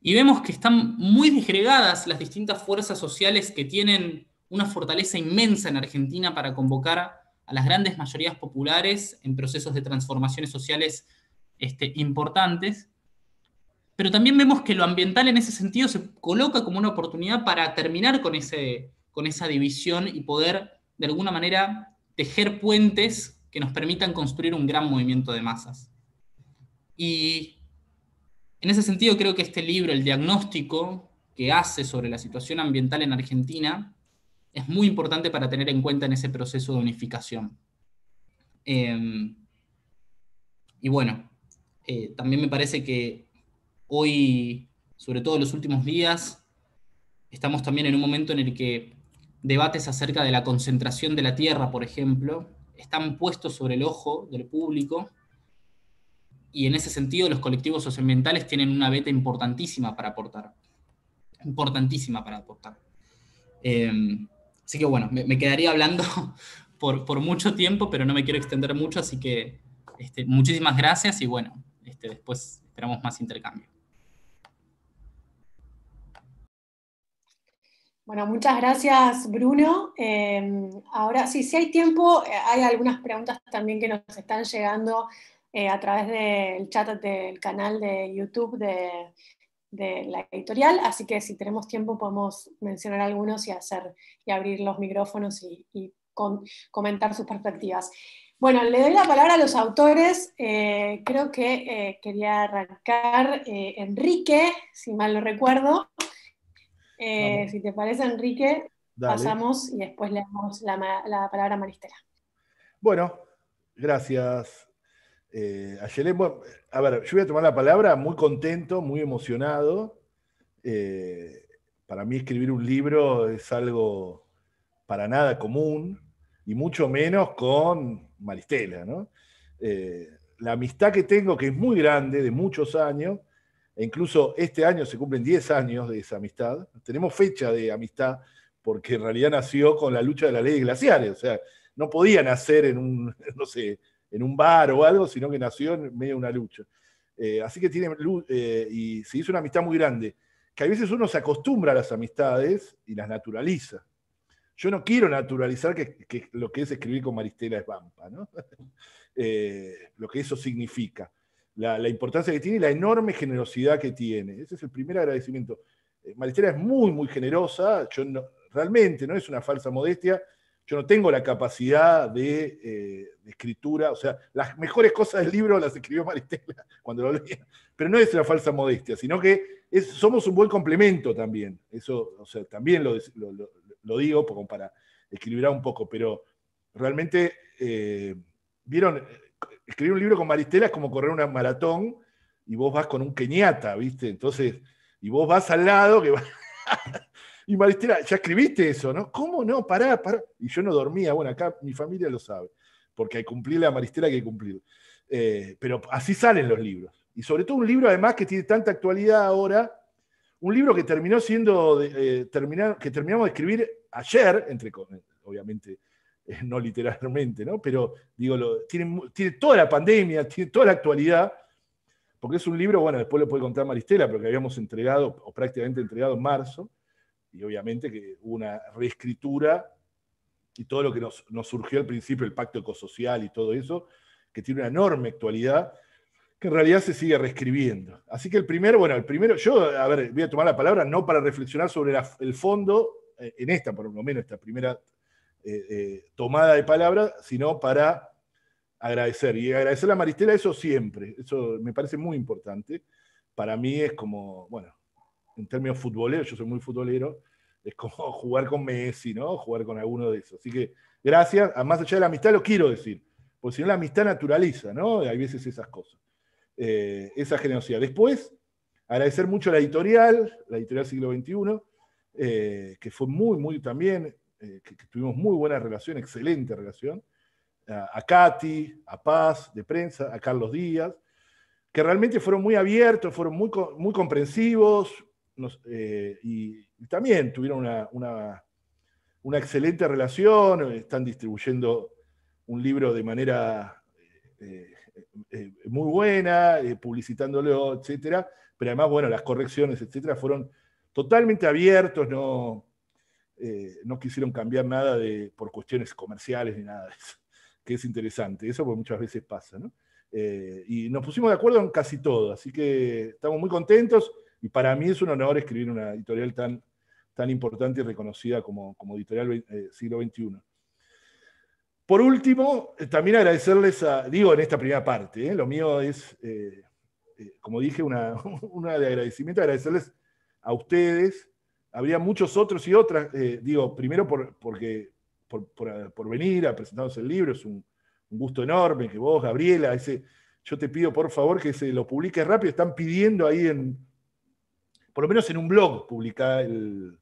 y vemos que están muy disgregadas las distintas fuerzas sociales que tienen una fortaleza inmensa en Argentina para convocar a las grandes mayorías populares en procesos de transformaciones sociales importantes. Pero también vemos que lo ambiental en ese sentido se coloca como una oportunidad para terminar con esa división y poder, de alguna manera, tejer puentes que nos permitan construir un gran movimiento de masas. Y en ese sentido creo que este libro, el diagnóstico que hace sobre la situación ambiental en Argentina, es muy importante para tener en cuenta en ese proceso de unificación. Y bueno, también me parece que hoy, sobre todo en los últimos días, estamos también en un momento en el que debates acerca de la concentración de la tierra, por ejemplo, están puestos sobre el ojo del público, y en ese sentido los colectivos socioambientales tienen una beta importantísima para aportar. Importantísima para aportar. Así que bueno, me quedaría hablando por mucho tiempo, pero no me quiero extender mucho, así que muchísimas gracias y bueno, después esperamos más intercambio. Bueno, muchas gracias, Bruno. Ahora, sí, si hay tiempo, hay algunas preguntas también que nos están llegando a través del chat del canal de YouTube de la editorial, así que si tenemos tiempo podemos mencionar algunos y abrir los micrófonos y comentar sus perspectivas. Bueno, le doy la palabra a los autores. Creo que quería arrancar Enrique, si mal no recuerdo. Si te parece, Enrique, dale. Pasamos y después le damos la palabra a Maristela. Bueno, gracias, Ayelén. Bueno, a ver, yo voy a tomar la palabra muy contento, muy emocionado. Para mí escribir un libro es algo para nada común, y mucho menos con Maristela, ¿no? La amistad que tengo, que es muy grande, de muchos años, e incluso este año se cumplen 10 años de esa amistad. Tenemos fecha de amistad porque en realidad nació con la lucha de la ley de glaciares. O sea, no podía nacer en un, no sé, en un bar o algo, sino que nació en medio de una lucha. Así que y se hizo una amistad muy grande, que a veces uno se acostumbra a las amistades y las naturaliza. Yo no quiero naturalizar que lo que es escribir con Maristela es Vampa, ¿no? Lo que eso significa. La importancia que tiene y la enorme generosidad que tiene. Ese es el primer agradecimiento. Maristela es muy, muy generosa. Realmente no es una falsa modestia. Yo no tengo la capacidad de escritura. O sea, las mejores cosas del libro las escribió Maristela cuando lo leía. Pero no es una falsa modestia, sino que somos un buen complemento también. Eso, o sea, también lo digo como para equilibrar un poco. Pero realmente, ¿vieron? Escribir un libro con Maristela es como correr una maratón y vos vas con un Kenyatta, ¿viste? Entonces, y vos vas al lado que y Maristela, ¿ya escribiste eso, no? ¿Cómo no? Pará. Y yo no dormía. Bueno, acá mi familia lo sabe, porque hay que cumplirle a Maristela, que hay que cumplir. Pero así salen los libros. Y sobre todo un libro, además, que tiene tanta actualidad ahora, un libro que terminó siendo, que terminamos de escribir ayer, obviamente, no literalmente, ¿no? Pero digo, tiene toda la pandemia, tiene toda la actualidad, porque es un libro, bueno, después lo puede contar Maristela, pero que habíamos entregado, o prácticamente entregado en marzo, y obviamente que hubo una reescritura, y todo lo que nos surgió al principio, el pacto ecosocial y todo eso, que tiene una enorme actualidad, que en realidad se sigue reescribiendo. Así que el primero, yo, a ver, voy a tomar la palabra, no para reflexionar sobre el fondo, en esta, por lo menos, esta primera tomada de palabra, sino para agradecer. Y agradecerle a Maristela, eso siempre. Eso me parece muy importante. Para mí es como, bueno, en términos futboleros, yo soy muy futbolero, es como jugar con Messi, ¿no? Jugar con alguno de esos. Así que gracias. Más allá de la amistad, lo quiero decir. Porque si no, la amistad naturaliza, ¿no? Hay veces esas cosas. Esa generosidad. Después, agradecer mucho a la editorial Siglo XXI, que fue muy, muy también, que tuvimos muy buena relación, excelente relación, a Katy, a Paz de Prensa, a Carlos Díaz, que realmente fueron muy abiertos, fueron muy, muy comprensivos, y también tuvieron una excelente relación. Están distribuyendo un libro de manera muy buena, publicitándolo, etcétera, pero además, bueno, las correcciones, etcétera, fueron totalmente abiertos, no quisieron cambiar nada por cuestiones comerciales ni nada de eso, que es interesante, eso porque muchas veces pasa, ¿no? Y nos pusimos de acuerdo en casi todo, así que estamos muy contentos, y para mí es un honor escribir una editorial tan importante y reconocida como editorial siglo XXI. Por último, también agradecerles en esta primera parte, lo mío es, como dije, una de agradecimiento, agradecerles a ustedes. Habría muchos otros y otras, primero por venir a presentarnos el libro, es un gusto enorme que vos, Gabriela, yo te pido por favor que se lo publique rápido, están pidiendo ahí por lo menos en un blog, publicar el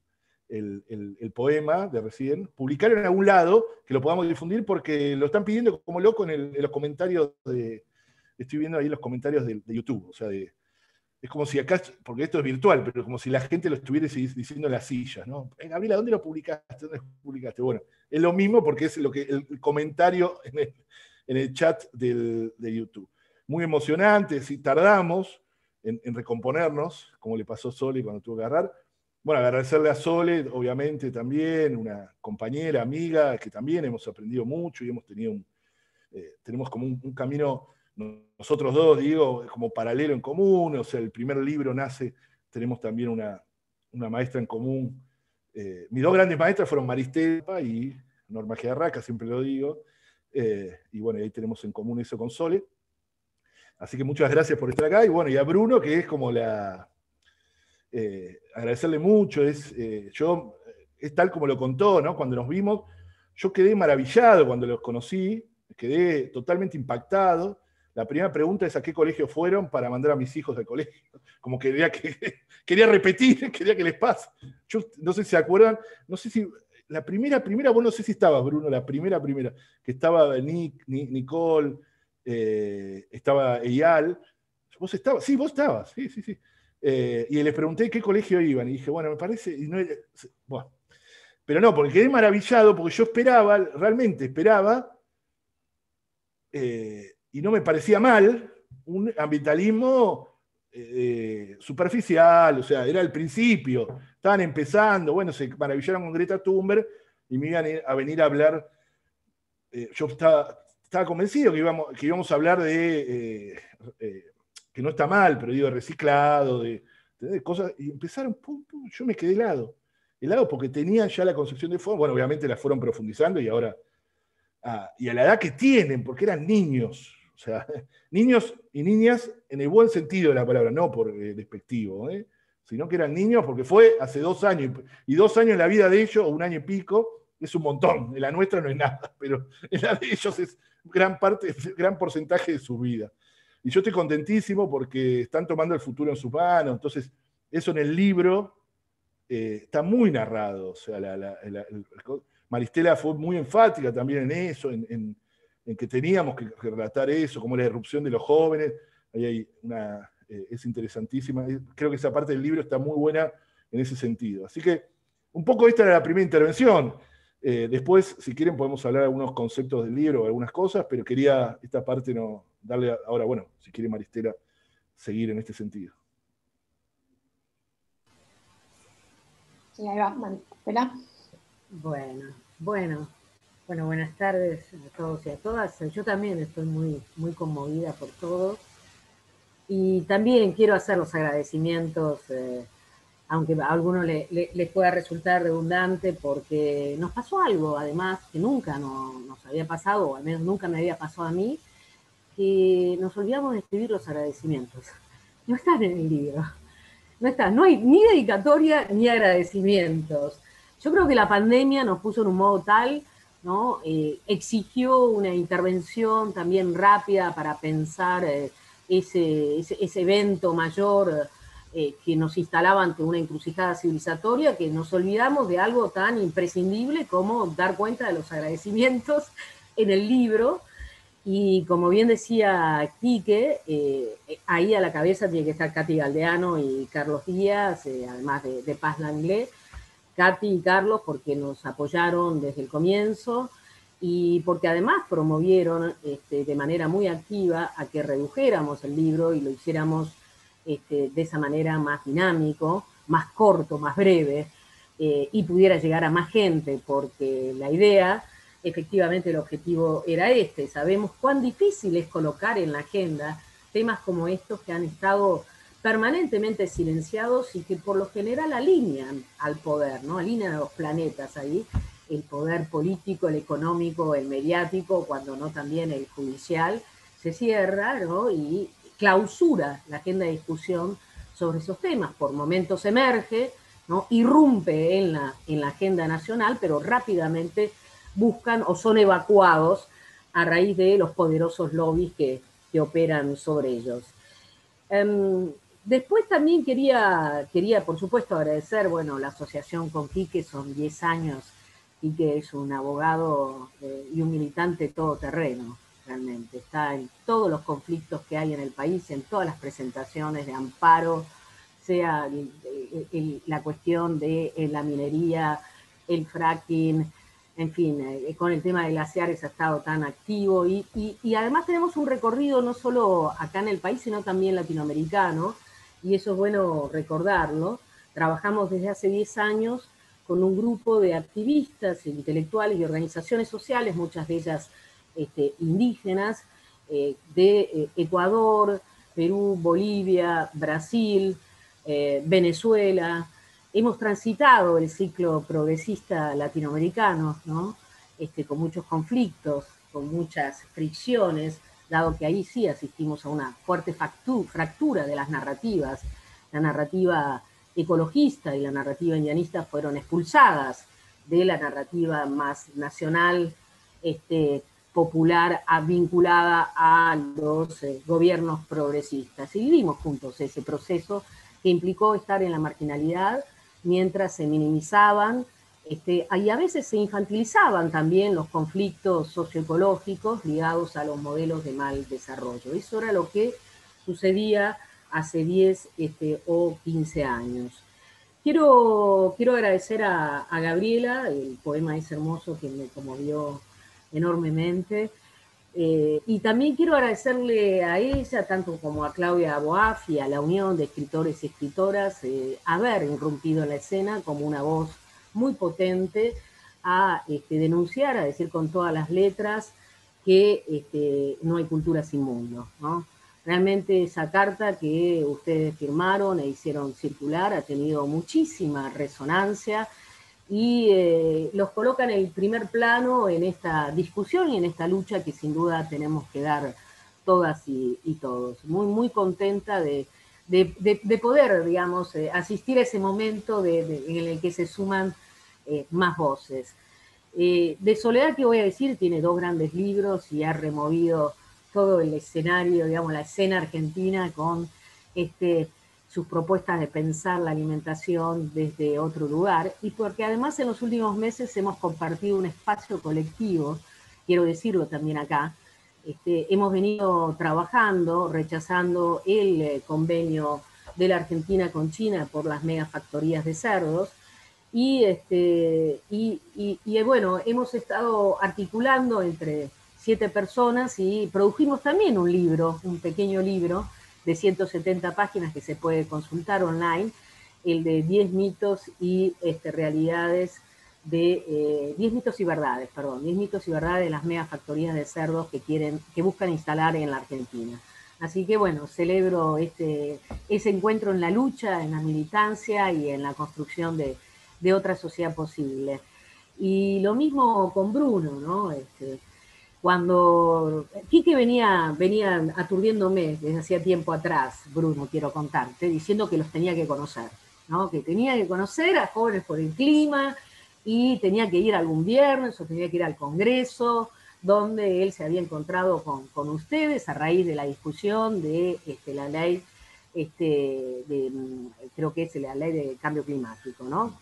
poema de recién, publicar en algún lado, que lo podamos difundir, porque lo están pidiendo como loco en los comentarios estoy viendo ahí los comentarios de YouTube, o sea, es como si acá, porque esto es virtual, pero como si la gente lo estuviera diciendo en las sillas, ¿no? Gabriela, ¿dónde lo publicaste? ¿Dónde lo publicaste? Bueno, es lo mismo porque es el comentario en el chat de YouTube. Muy emocionante, si tardamos en recomponernos, como le pasó a Sole cuando tuvo que agarrar. Bueno, agradecerle a Sole, obviamente, también, una compañera, amiga, que también hemos aprendido mucho y hemos tenido tenemos como un camino, nosotros dos, digo, como paralelo en común, o sea, el primer libro nace, tenemos también una maestra en común. Mis dos grandes maestras fueron Maristela y Norma Giarraca, siempre lo digo, y bueno, ahí tenemos en común eso con Sole. Así que muchas gracias por estar acá, y bueno, y a Bruno, que es como agradecerle mucho, es tal como lo contó, ¿no? Cuando nos vimos, yo quedé maravillado cuando los conocí, quedé totalmente impactado. La primera pregunta es a qué colegio fueron para mandar a mis hijos al colegio. Como quería repetir, quería que les pase. Yo no sé si se acuerdan, no sé si la primera, vos no sé si estabas, Bruno, la primera, que estaba Nicole, estaba Eyal. ¿Vos estabas? Sí, vos estabas, sí. Y les pregunté qué colegio iban, y dije, bueno, me parece, y no era, bueno. Pero no, porque quedé maravillado, porque yo esperaba, realmente esperaba, y no me parecía mal, un ambientalismo superficial, o sea, era el principio, estaban empezando, bueno, se maravillaron con Greta Thunberg, y me iban a venir a hablar, yo estaba convencido que íbamos a hablar de, que no está mal, pero digo, reciclado, de cosas, y empezaron, yo me quedé helado porque tenían ya la concepción de fondo, bueno, obviamente la fueron profundizando y ahora, y a la edad que tienen, porque eran niños, o sea, niños y niñas en el buen sentido de la palabra, no por despectivo, sino que eran niños porque fue hace 2 años, y 2 años en la vida de ellos, o 1 año y pico, es un montón, en la nuestra no es nada, pero en la de ellos es gran porcentaje de su vida. Y yo estoy contentísimo porque están tomando el futuro en sus manos, entonces eso en el libro está muy narrado, o sea, Maristela fue muy enfática también en eso, en que teníamos que relatar eso, como la irrupción de los jóvenes, ahí hay es interesantísima, creo que esa parte del libro está muy buena en ese sentido. Así que un poco esta era la primera intervención. Después, si quieren, podemos hablar de algunos conceptos del libro, algunas cosas, pero quería esta parte no darle ahora, bueno, si quiere Maristela, seguir en este sentido. Y ahí va, Maristela. Bueno, buenas tardes a todos y a todas. Yo también estoy muy, muy conmovida por todo. Y también quiero hacer los agradecimientos, aunque a algunos les pueda resultar redundante, porque nos pasó algo, además, que nunca nos había pasado, o al menos nunca me había pasado a mí, que nos olvidamos de escribir los agradecimientos. No están en el libro. No hay ni dedicatoria ni agradecimientos. Yo creo que la pandemia nos puso en un modo tal, ¿no? Exigió una intervención también rápida para pensar ese evento mayor que nos instalaba ante una encrucijada civilizatoria, que nos olvidamos de algo tan imprescindible como dar cuenta de los agradecimientos en el libro. Y como bien decía Quique, ahí a la cabeza tiene que estar Katy Galdeano y Carlos Díaz, además de Paz Langlais. Katy y Carlos porque nos apoyaron desde el comienzo, y porque además promovieron de manera muy activa a que redujéramos el libro y lo hiciéramos de esa manera más dinámico, más corto, más breve, y pudiera llegar a más gente, porque la idea, efectivamente el objetivo era este. Sabemos cuán difícil es colocar en la agenda temas como estos que han estado permanentemente silenciados y que por lo general alinean al poder, ¿no? Alinean a los planetas ahí, el poder político, el económico, el mediático, cuando no también el judicial, se cierra, ¿no? Y clausura la agenda de discusión sobre esos temas. Por momentos emerge, ¿no? Irrumpe en la agenda nacional, pero rápidamente buscan o son evacuados a raíz de los poderosos lobbies que operan sobre ellos. Después también quería, por supuesto, agradecer, bueno, la asociación con Quique, son 10 años. Quique es un abogado y un militante todoterreno, realmente. Está en todos los conflictos que hay en el país, en todas las presentaciones de amparo, sea la cuestión de la minería, el fracking, en fin, con el tema de glaciares ha estado tan activo y además tenemos un recorrido no solo acá en el país, sino también latinoamericano, y eso es bueno recordarlo. Trabajamos desde hace 10 años con un grupo de activistas, intelectuales y organizaciones sociales, muchas de ellas indígenas, de Ecuador, Perú, Bolivia, Brasil, Venezuela. Hemos transitado el ciclo progresista latinoamericano, ¿no? Con muchos conflictos, con muchas fricciones, dado que ahí sí asistimos a una fuerte fractura de las narrativas. La narrativa ecologista y la narrativa indianista fueron expulsadas de la narrativa más nacional, popular, vinculada a los gobiernos progresistas. Y vivimos juntos ese proceso que implicó estar en la marginalidad mientras se minimizaban y a veces se infantilizaban también los conflictos socioecológicos ligados a los modelos de mal desarrollo. Eso era lo que sucedía hace 10 o 15 años. Quiero agradecer a Gabriela, el poema es hermoso que me conmovió enormemente, y también quiero agradecerle a ella, tanto como a Claudia Boaf y a la Unión de Escritores y Escritoras, haber irrumpido en la escena como una voz muy potente a denunciar, a decir con todas las letras que no hay cultura sin mundo, ¿no? Realmente esa carta que ustedes firmaron e hicieron circular ha tenido muchísima resonancia y los coloca en el primer plano en esta discusión y en esta lucha que sin duda tenemos que dar todas y todos. Muy, muy contenta de poder, digamos, asistir a ese momento en el que se suman más voces. De Soledad, ¿qué voy a decir? Tiene 2 grandes libros y ha removido todo el escenario, digamos, la escena argentina con sus propuestas de pensar la alimentación desde otro lugar, y porque además en los últimos meses hemos compartido un espacio colectivo, quiero decirlo también acá, hemos venido trabajando, rechazando el convenio de la Argentina con China por las megafactorías de cerdos, y bueno, hemos estado articulando entre 7 personas y produjimos también un libro, un pequeño libro de 170 páginas que se puede consultar online, el de 10 mitos y realidades de 10 mitos y verdades, perdón, 10 mitos y verdades de las megafactorías de cerdos que buscan instalar en la Argentina. Así que bueno, celebro ese encuentro en la lucha, en la militancia y en la construcción de otra sociedad posible. Y lo mismo con Bruno, ¿no? Cuando Quique venía aturdiéndome desde hacía tiempo atrás, Bruno, quiero contarte, diciendo que los tenía que conocer, ¿no? Que tenía que conocer a Jóvenes por el Clima y tenía que ir algún viernes o tenía que ir al Congreso, donde él se había encontrado con ustedes a raíz de la discusión de la ley, creo que es la ley de cambio climático, ¿no?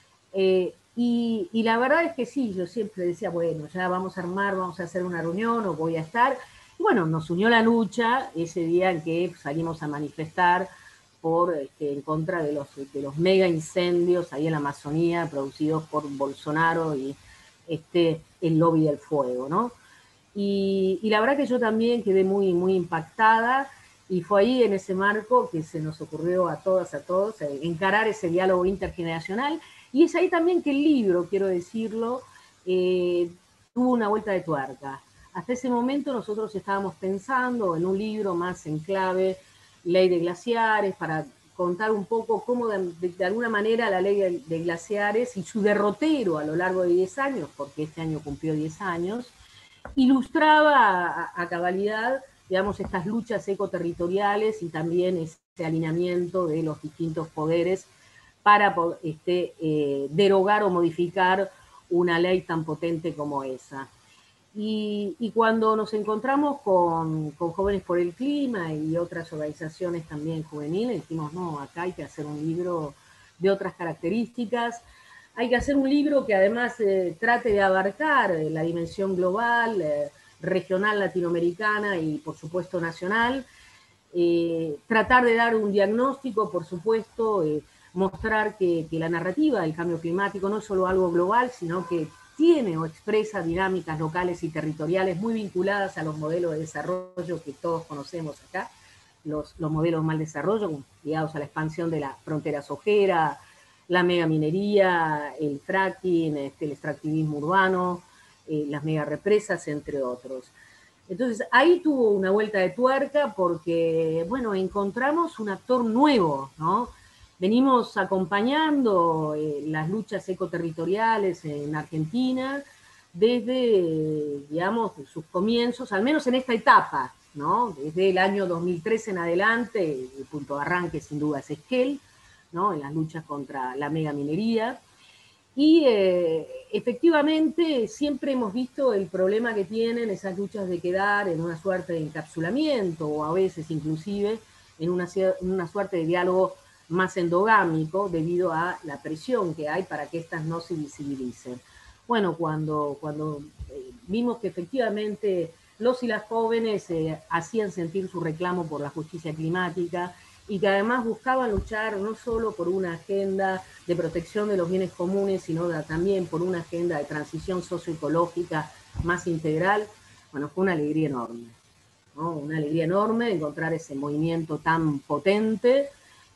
Y la verdad es que sí, yo siempre decía, bueno, ya vamos a hacer una reunión o voy a estar. Y bueno, nos unió la lucha ese día en que salimos a manifestar en contra de los mega incendios ahí en la Amazonía producidos por Bolsonaro y el lobby del fuego, ¿no? Y la verdad que yo también quedé muy, muy impactada, y fue ahí en ese marco que se nos ocurrió a todas, a todos, encarar ese diálogo intergeneracional, y es ahí también que el libro, quiero decirlo, tuvo una vuelta de tuerca. Hasta ese momento nosotros estábamos pensando en un libro más en clave ley de glaciares, para contar un poco cómo de alguna manera la ley de glaciares y su derrotero a lo largo de 10 años, porque este año cumplió 10 años, ilustraba a cabalidad, digamos, estas luchas ecoterritoriales y también ese alineamiento de los distintos poderes para derogar o modificar una ley tan potente como esa. Y cuando nos encontramos con Jóvenes por el Clima y otras organizaciones también juveniles, dijimos, no, acá hay que hacer un libro de otras características, hay que hacer un libro que además trate de abarcar la dimensión global, regional, latinoamericana y por supuesto nacional, tratar de dar un diagnóstico, por supuesto, mostrar que la narrativa del cambio climático no es solo algo global, sino que tiene o expresa dinámicas locales y territoriales muy vinculadas a los modelos de desarrollo que todos conocemos acá, los modelos de mal desarrollo, ligados a la expansión de la frontera sojera, la megaminería, el fracking, el extractivismo urbano, las megarepresas, entre otros. Entonces ahí tuvo una vuelta de tuerca porque, bueno, encontramos un actor nuevo, ¿no? Venimos acompañando las luchas ecoterritoriales en Argentina desde, digamos, sus comienzos, al menos en esta etapa, ¿no? Desde el año 2013 en adelante, el punto de arranque sin duda es Esquel, ¿no? En las luchas contra la megaminería. Y efectivamente siempre hemos visto el problema que tienen esas luchas de quedar en una suerte de encapsulamiento, o a veces inclusive en una suerte de diálogo más endogámico debido a la presión que hay para que éstas no se visibilicen. Bueno, cuando vimos que efectivamente los y las jóvenes hacían sentir su reclamo por la justicia climática y que además buscaban luchar no solo por una agenda de protección de los bienes comunes, sino también por una agenda de transición socioecológica más integral, bueno, fue una alegría enorme, ¿no? Una alegría enorme de encontrar ese movimiento tan potente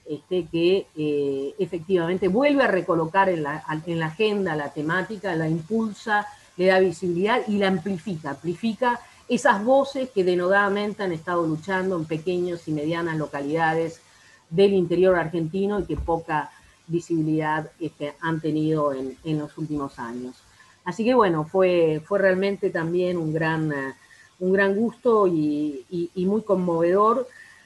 que efectivamente vuelve a recolocar en la agenda la temática, la impulsa, le da visibilidad y la amplifica esas voces que denodadamente han estado luchando en pequeñas y medianas localidades del interior argentino y que poca visibilidad han tenido en los últimos años. Así que bueno, fue realmente también un gran gusto y muy conmovedor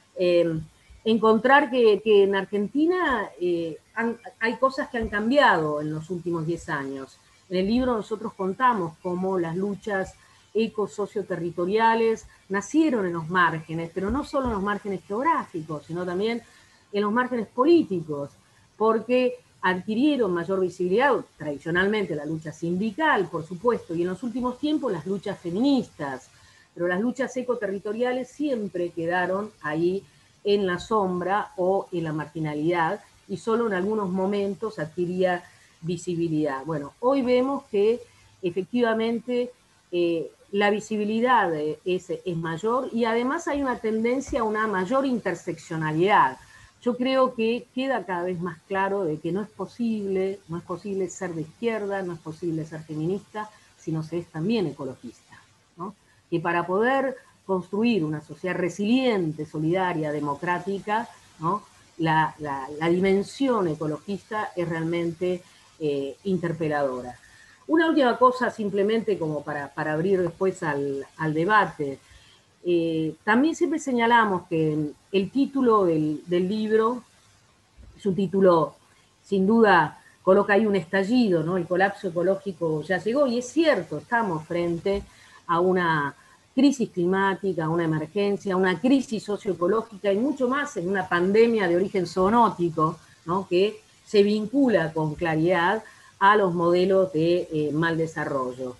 encontrar que en Argentina hay cosas que han cambiado en los últimos 10 años. En el libro nosotros contamos cómo las luchas ecosocioterritoriales nacieron en los márgenes, pero no solo en los márgenes geográficos, sino también en los márgenes políticos, porque adquirieron mayor visibilidad, tradicionalmente la lucha sindical, por supuesto, y en los últimos tiempos las luchas feministas, pero las luchas ecoterritoriales siempre quedaron ahí en la sombra o en la marginalidad, y solo en algunos momentos adquiría visibilidad. Bueno, hoy vemos que efectivamente la visibilidad es mayor, y además hay una tendencia a una mayor interseccionalidad. Yo creo que queda cada vez más claro de que no es posible ser de izquierda, no es posible ser feminista, sino se es también ecologista, ¿no? Que para poder construir una sociedad resiliente, solidaria, democrática, ¿no? la dimensión ecologista es realmente interpeladora. Una última cosa simplemente como para abrir después al debate. También siempre señalamos que el título del libro es un título, sin duda, coloca ahí un estallido, ¿no? El colapso ecológico ya llegó, y es cierto, estamos frente a una crisis climática, a una emergencia, a una crisis socioecológica y mucho más en una pandemia de origen zoonótico, ¿no? Que se vincula con claridad a los modelos de mal desarrollo.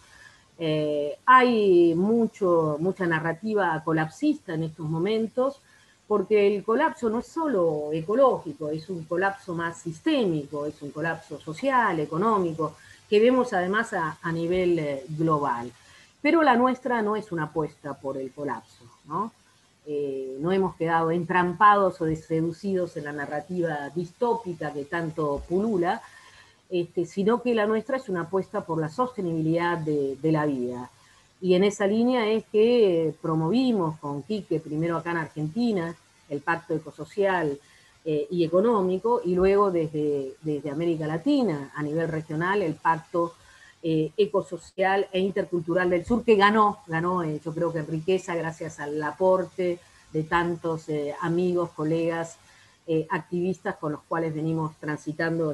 Hay mucha narrativa colapsista en estos momentos, porque el colapso no es solo ecológico, es un colapso más sistémico, es un colapso social, económico, que vemos además a nivel global. Pero la nuestra no es una apuesta por el colapso, ¿no? No hemos quedado entrampados o seducidos en la narrativa distópica que tanto pulula, sino que la nuestra es una apuesta por la sostenibilidad de la vida. Y en esa línea es que promovimos con Quique, primero acá en Argentina, el Pacto Ecosocial y Económico, y luego desde América Latina, a nivel regional, el Pacto Ecosocial e Intercultural del Sur, que ganó yo creo que en riqueza gracias al aporte de tantos amigos, colegas, activistas con los cuales venimos transitando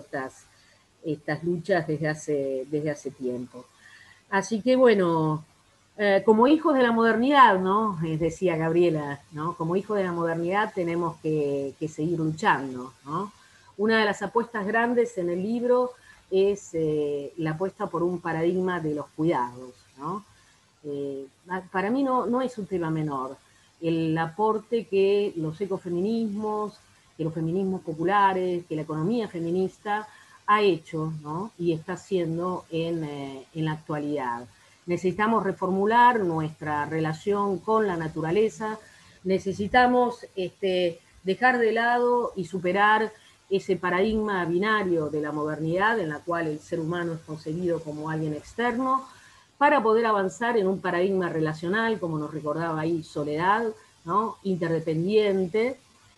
estas luchas desde hace tiempo. Así que bueno, como hijos de la modernidad, ¿no? Decía Gabriela, ¿no? Como hijos de la modernidad tenemos que seguir luchando, ¿no? Una de las apuestas grandes en el libro es la apuesta por un paradigma de los cuidados, ¿no? Para mí no es un tema menor el aporte que los ecofeminismos, que los feminismos populares, que la economía feminista ha hecho, ¿no? Y está haciendo en la actualidad. Necesitamos reformular nuestra relación con la naturaleza, necesitamos dejar de lado y superar ese paradigma binario de la modernidad en la cual el ser humano es concebido como alguien externo, para poder avanzar en un paradigma relacional, como nos recordaba ahí Soledad, ¿no? Interdependiente,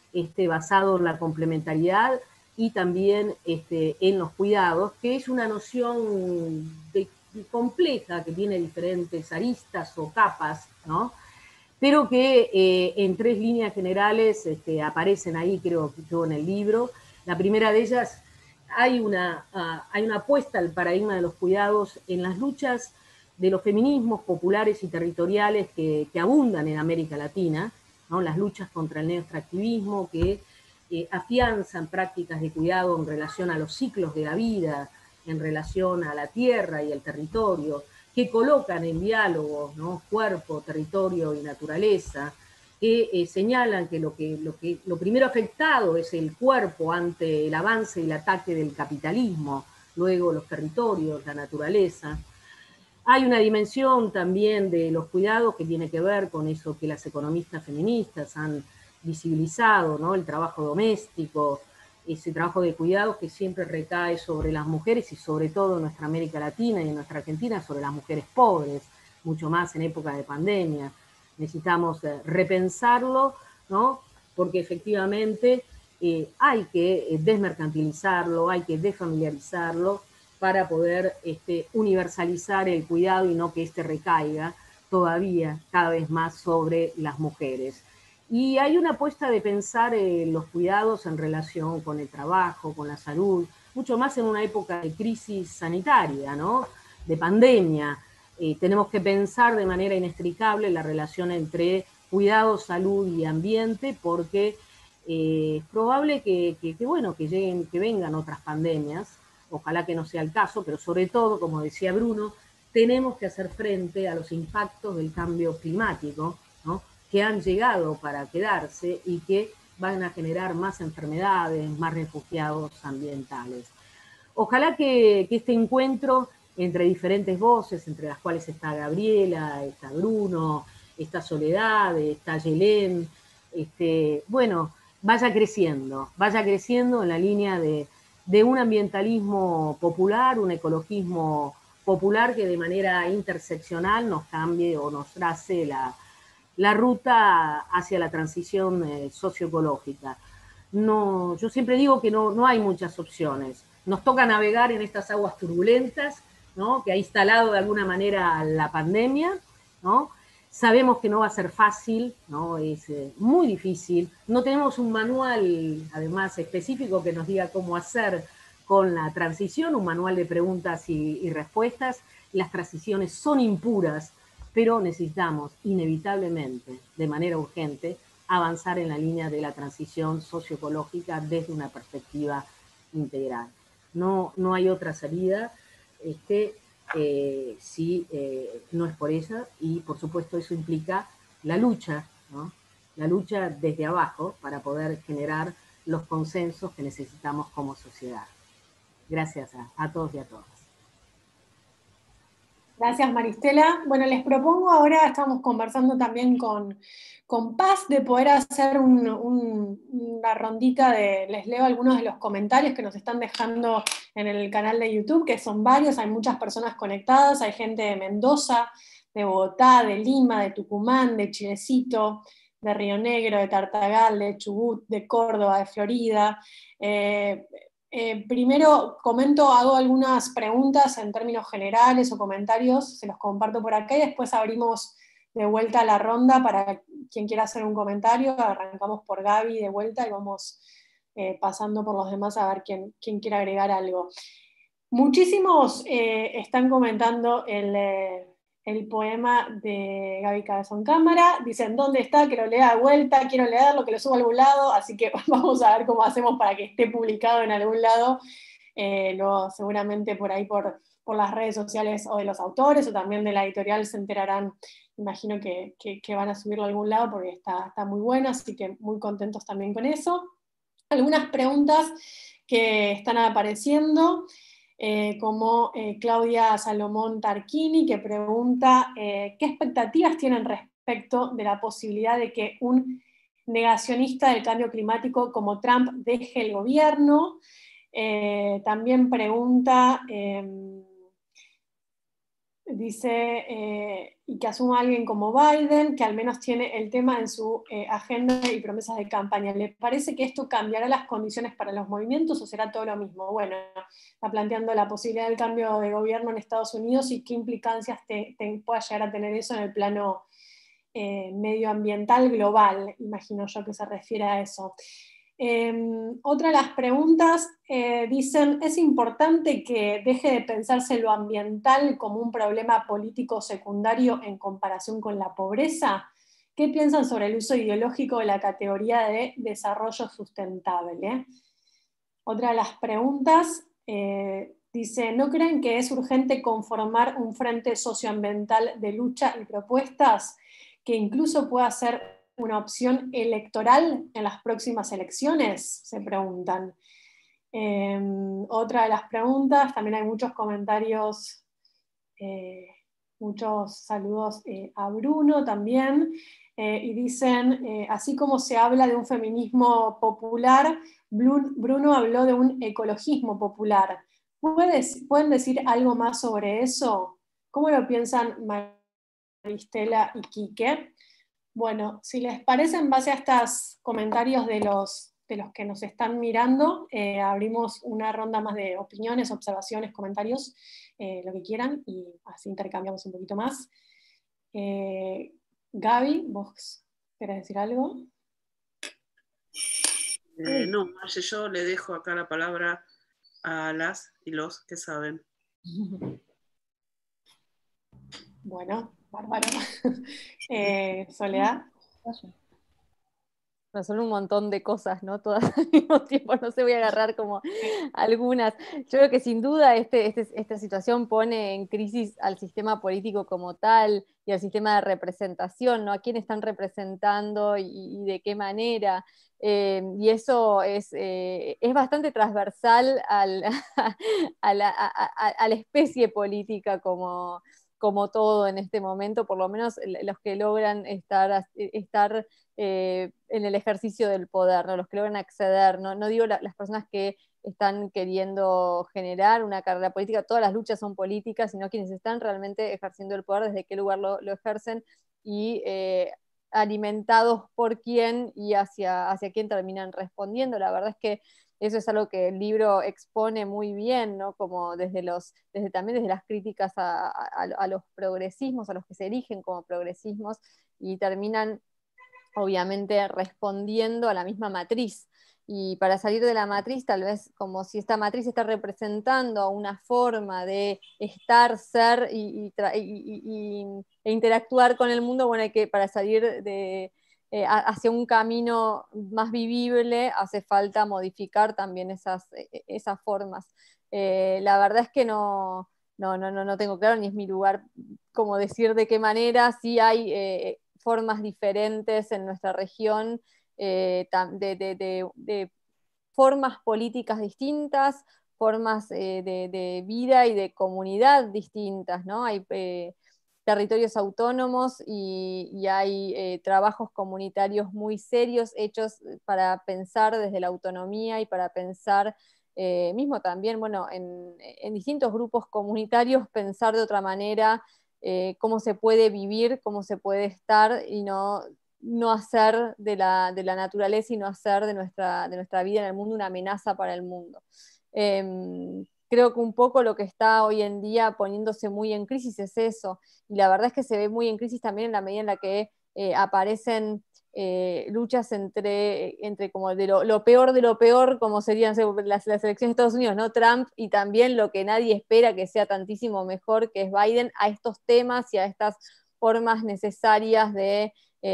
basado en la complementariedad y también en los cuidados, que es una noción compleja que tiene diferentes aristas o capas, ¿no? Pero que en 3 líneas generales aparecen ahí, creo yo, en el libro. La primera de ellas, hay una apuesta al paradigma de los cuidados en las luchas de los feminismos populares y territoriales que abundan en América Latina, ¿no? Las luchas contra el neoextractivismo que afianzan prácticas de cuidado en relación a los ciclos de la vida, en relación a la tierra y el territorio, que colocan en diálogo, ¿no? Cuerpo, territorio y naturaleza, que señalan que lo primero afectado es el cuerpo ante el avance y el ataque del capitalismo, luego los territorios, la naturaleza. Hay una dimensión también de los cuidados que tiene que ver con eso que las economistas feministas han visibilizado, ¿no? El trabajo doméstico, ese trabajo de cuidados que siempre recae sobre las mujeres y sobre todo en nuestra América Latina y en nuestra Argentina sobre las mujeres pobres, mucho más en época de pandemia. Necesitamos repensarlo, ¿no? Porque efectivamente hay que desmercantilizarlo, hay que desfamiliarizarlo para poder universalizar el cuidado y no que recaiga todavía cada vez más sobre las mujeres. Y hay una apuesta de pensar los cuidados en relación con el trabajo, con la salud, mucho más en una época de crisis sanitaria, ¿no? De pandemia. Tenemos que pensar de manera inextricable la relación entre cuidado, salud y ambiente, porque es probable que vengan otras pandemias, ojalá que no sea el caso, pero sobre todo, como decía Bruno, tenemos que hacer frente a los impactos del cambio climático, ¿no? Que han llegado para quedarse y que van a generar más enfermedades, más refugiados ambientales. Ojalá que este encuentro entre diferentes voces, entre las cuales está Gabriela, está Bruno, está Soledad, está Yelén, vaya creciendo en la línea de un ambientalismo popular, un ecologismo popular que de manera interseccional nos cambie o nos trace la ruta hacia la transición socioecológica. No, yo siempre digo que no hay muchas opciones. Nos toca navegar en estas aguas turbulentas, ¿no? Que ha instalado de alguna manera la pandemia, ¿no? Sabemos que no va a ser fácil, ¿no? Es muy difícil. No tenemos un manual, además, específico que nos diga cómo hacer con la transición, un manual de preguntas y respuestas. Las transiciones son impuras, pero necesitamos inevitablemente, de manera urgente, avanzar en la línea de la transición socioecológica desde una perspectiva integral. No hay otra salida si no es por esa, y por supuesto eso implica la lucha, ¿no? La lucha desde abajo para poder generar los consensos que necesitamos como sociedad. Gracias a todos y a todas. Gracias, Maristela. Bueno, les propongo ahora, estamos conversando también con Paz, de poder hacer una rondita les leo algunos de los comentarios que nos están dejando en el canal de YouTube, que son varios, hay muchas personas conectadas, hay gente de Mendoza, de Bogotá, de Lima, de Tucumán, de Chilecito, de Río Negro, de Tartagal, de Chubut, de Córdoba, de Florida. Primero hago algunas preguntas en términos generales o comentarios, se los comparto por acá y después abrimos de vuelta la ronda para quien quiera hacer un comentario. Arrancamos por Gaby de vuelta y vamos pasando por los demás a ver quién quiere agregar algo. Muchísimos están comentando el poema de Gaby Cabezón Cámara, dicen ¿dónde está? Que lo lea de vuelta, quiero leerlo, que lo suba a algún lado, así que vamos a ver cómo hacemos para que esté publicado en algún lado, seguramente por ahí por las redes sociales o de los autores o también de la editorial se enterarán, imagino que van a subirlo a algún lado porque está muy bueno, así que muy contentos también con eso. Algunas preguntas que están apareciendo, como Claudia Salomón Tarquini, que pregunta ¿qué expectativas tienen respecto de la posibilidad de que un negacionista del cambio climático como Trump deje el gobierno? También pregunta, dice, y que asuma a alguien como Biden, que al menos tiene el tema en su agenda y promesas de campaña. ¿Le parece que esto cambiará las condiciones para los movimientos o será todo lo mismo? Bueno, está planteando la posibilidad del cambio de gobierno en Estados Unidos y qué implicancias pueda llegar a tener eso en el plano medioambiental global, imagino yo que se refiere a eso. Otra de las preguntas dicen, ¿es importante que deje de pensarse lo ambiental como un problema político secundario en comparación con la pobreza? ¿Qué piensan sobre el uso ideológico de la categoría de desarrollo sustentable? Otra de las preguntas dice, ¿no creen que es urgente conformar un frente socioambiental de lucha y propuestas que incluso pueda ser una opción electoral en las próximas elecciones? Se preguntan. Otra de las preguntas, también hay muchos comentarios, muchos saludos a Bruno también, y dicen, así como se habla de un feminismo popular, Bruno habló de un ecologismo popular. ¿Pueden decir algo más sobre eso? ¿Cómo lo piensan Maristela y Quique? Bueno, si les parece, en base a estos comentarios de los que nos están mirando, abrimos una ronda más de opiniones, observaciones, comentarios, lo que quieran, y así intercambiamos un poquito más. Gaby, ¿vos querés decir algo? No, yo le dejo acá la palabra a las y los que saben. Bueno, bárbaro. Soledad. Son un montón de cosas, ¿no? Todas al mismo tiempo, no sé, voy a agarrar como algunas. Yo creo que sin duda esta situación pone en crisis al sistema político como tal y al sistema de representación, ¿no? A quién están representando y de qué manera. Y eso es bastante transversal a la especie política como todo en este momento, por lo menos los que logran estar en el ejercicio del poder, ¿no? Los que logran acceder, no digo las personas que están queriendo generar una carrera política, todas las luchas son políticas, sino quienes están realmente ejerciendo el poder, desde qué lugar lo ejercen y alimentados por quién y hacia quién terminan respondiendo. La verdad es que eso es algo que el libro expone muy bien, ¿no? Como también desde las críticas a los progresismos, a los que se erigen como progresismos, y terminan obviamente respondiendo a la misma matriz. Y para salir de la matriz, tal vez como si esta matriz está representando una forma de estar, ser e interactuar con el mundo, bueno, para salir hacia un camino más vivible, hace falta modificar también esas formas. La verdad es que no tengo claro, ni es mi lugar como decir de qué manera. Sí hay formas diferentes en nuestra región, de formas políticas distintas, formas de vida y de comunidad distintas, ¿no? Hay territorios autónomos y hay trabajos comunitarios muy serios hechos para pensar desde la autonomía y para pensar mismo también, bueno, en distintos grupos comunitarios, pensar de otra manera cómo se puede vivir, cómo se puede estar y no hacer de la naturaleza y no hacer de nuestra vida en el mundo una amenaza para el mundo. Creo que un poco lo que está hoy en día poniéndose muy en crisis es eso, y la verdad es que se ve muy en crisis también en la medida en la que aparecen luchas entre como de lo peor, como serían las elecciones de Estados Unidos, ¿no? Trump, y también lo que nadie espera que sea tantísimo mejor, que es Biden, a estos temas y a estas formas necesarias de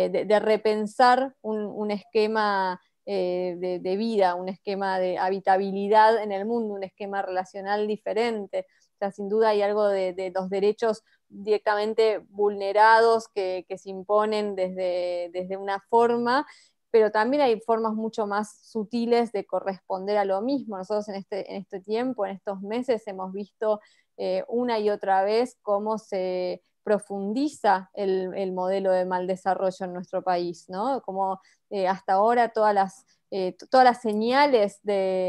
repensar un esquema de vida, un esquema de habitabilidad en el mundo, un esquema relacional diferente. O sea, sin duda hay algo de los derechos directamente vulnerados que se imponen desde una forma, pero también hay formas mucho más sutiles de corresponder a lo mismo. Nosotros en este tiempo, en estos meses, hemos visto una y otra vez cómo se profundiza el modelo de mal desarrollo en nuestro país, ¿no? Como hasta ahora todas las señales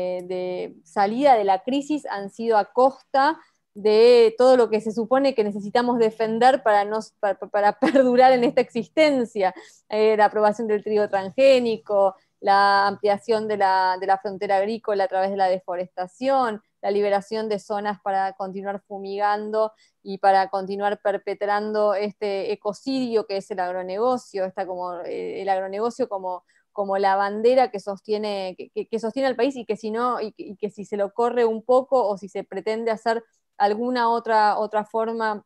de salida de la crisis han sido a costa de todo lo que se supone que necesitamos defender para perdurar en esta existencia, la aprobación del trigo transgénico, la ampliación de la frontera agrícola a través de la deforestación, la liberación de zonas para continuar fumigando y para continuar perpetrando este ecocidio que es el agronegocio, el agronegocio como la bandera que sostiene al país, y que si se lo corre un poco o si se pretende hacer alguna otra forma,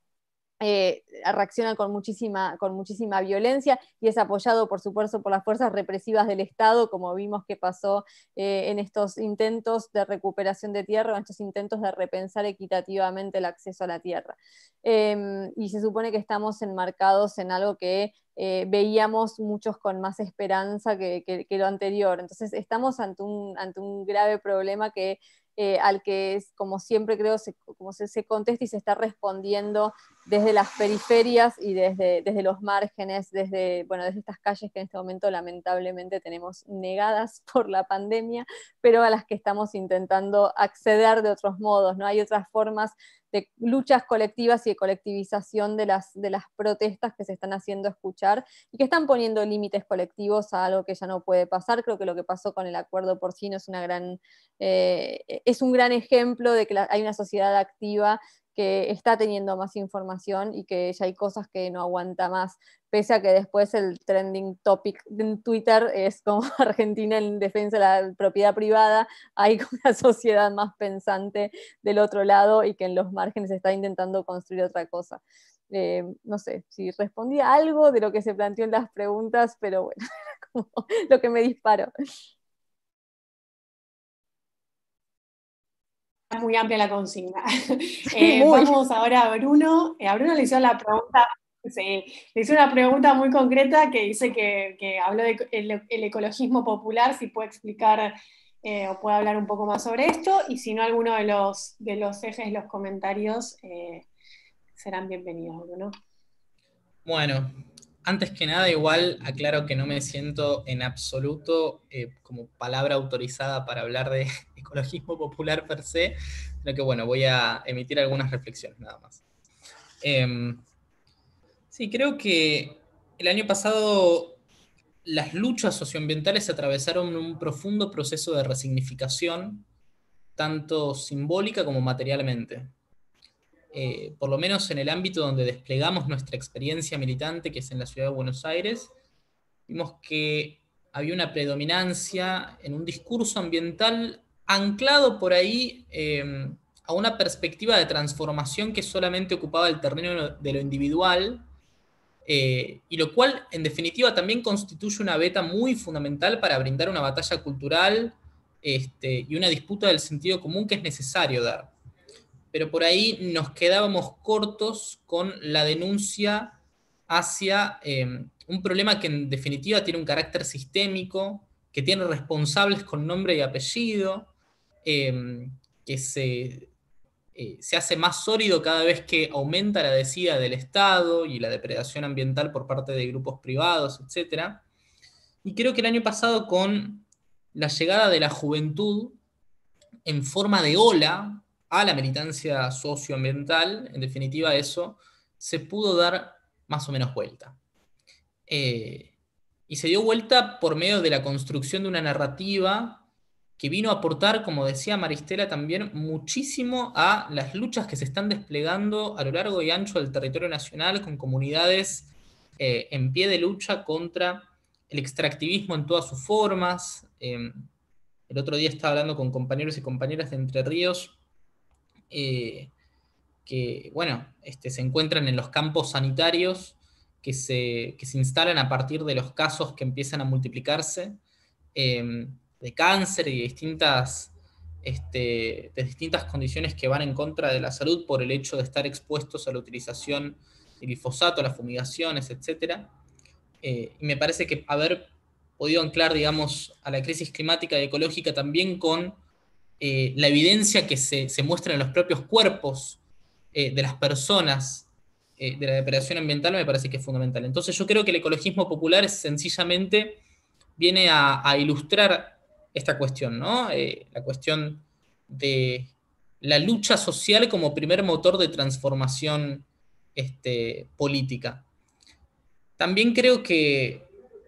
reacciona con muchísima violencia, y es apoyado, por supuesto, por las fuerzas represivas del Estado, como vimos que pasó en estos intentos de recuperación de tierra, en estos intentos de repensar equitativamente el acceso a la tierra. Y se supone que estamos enmarcados en algo que veíamos muchos con más esperanza que lo anterior. Entonces estamos ante un grave problema al que, como siempre creo, como se contesta y se está respondiendo desde las periferias y desde los márgenes, desde estas calles que en este momento lamentablemente tenemos negadas por la pandemia, pero a las que estamos intentando acceder de otros modos, ¿no? Hay otras formas de luchas colectivas y de colectivización de las protestas que se están haciendo escuchar y que están poniendo límites colectivos a algo que ya no puede pasar. Creo que lo que pasó con el acuerdo porcino es un gran ejemplo de que hay una sociedad activa que está teniendo más información y que ya hay cosas que no aguanta más, pese a que después el trending topic en Twitter es como Argentina en defensa de la propiedad privada. Hay una sociedad más pensante del otro lado y que en los márgenes está intentando construir otra cosa. No sé si respondí a algo de lo que se planteó en las preguntas, pero bueno, como lo que me disparo. Muy amplia la consigna. Vamos ahora a Bruno. A Bruno le hicieron la pregunta, sí, le hizo una pregunta muy concreta que dice que habló del el ecologismo popular, si puede explicar o puede hablar un poco más sobre esto, y si no, alguno de los ejes de los comentarios serán bienvenidos, Bruno. Bueno, antes que nada, igual aclaro que no me siento en absoluto como palabra autorizada para hablar de ecologismo popular per se, sino que bueno, voy a emitir algunas reflexiones nada más. Sí, creo que el año pasado las luchas socioambientales atravesaron un profundo proceso de resignificación, tanto simbólica como materialmente. Por lo menos en el ámbito donde desplegamos nuestra experiencia militante, que es en la ciudad de Buenos Aires, vimos que había una predominancia en un discurso ambiental anclado por ahí a una perspectiva de transformación que solamente ocupaba el terreno de lo individual, y lo cual en definitiva también constituye una beta muy fundamental para brindar una batalla cultural y una disputa del sentido común que es necesario dar. Pero por ahí nos quedábamos cortos con la denuncia hacia un problema que en definitiva tiene un carácter sistémico, que tiene responsables con nombre y apellido, que se hace más sólido cada vez que aumenta la desidia del Estado y la depredación ambiental por parte de grupos privados, etc. Y creo que el año pasado, con la llegada de la juventud en forma de ola a la militancia socioambiental, en definitiva eso, se pudo dar más o menos vuelta. Y se dio vuelta por medio de la construcción de una narrativa que vino a aportar, como decía Maristela también, muchísimo a las luchas que se están desplegando a lo largo y ancho del territorio nacional, con comunidades en pie de lucha contra el extractivismo en todas sus formas. El otro día estaba hablando con compañeros y compañeras de Entre Ríos, que bueno, se encuentran en los campos sanitarios que se instalan a partir de los casos que empiezan a multiplicarse, de cáncer y de distintas condiciones que van en contra de la salud por el hecho de estar expuestos a la utilización de glifosato, a las fumigaciones, etc. Y me parece que haber podido anclar, digamos, a la crisis climática y ecológica también con la evidencia que se muestra en los propios cuerpos de las personas de la depredación ambiental, me parece que es fundamental. Entonces yo creo que el ecologismo popular sencillamente viene a ilustrar esta cuestión, ¿no? La cuestión de la lucha social como primer motor de transformación política. También creo que,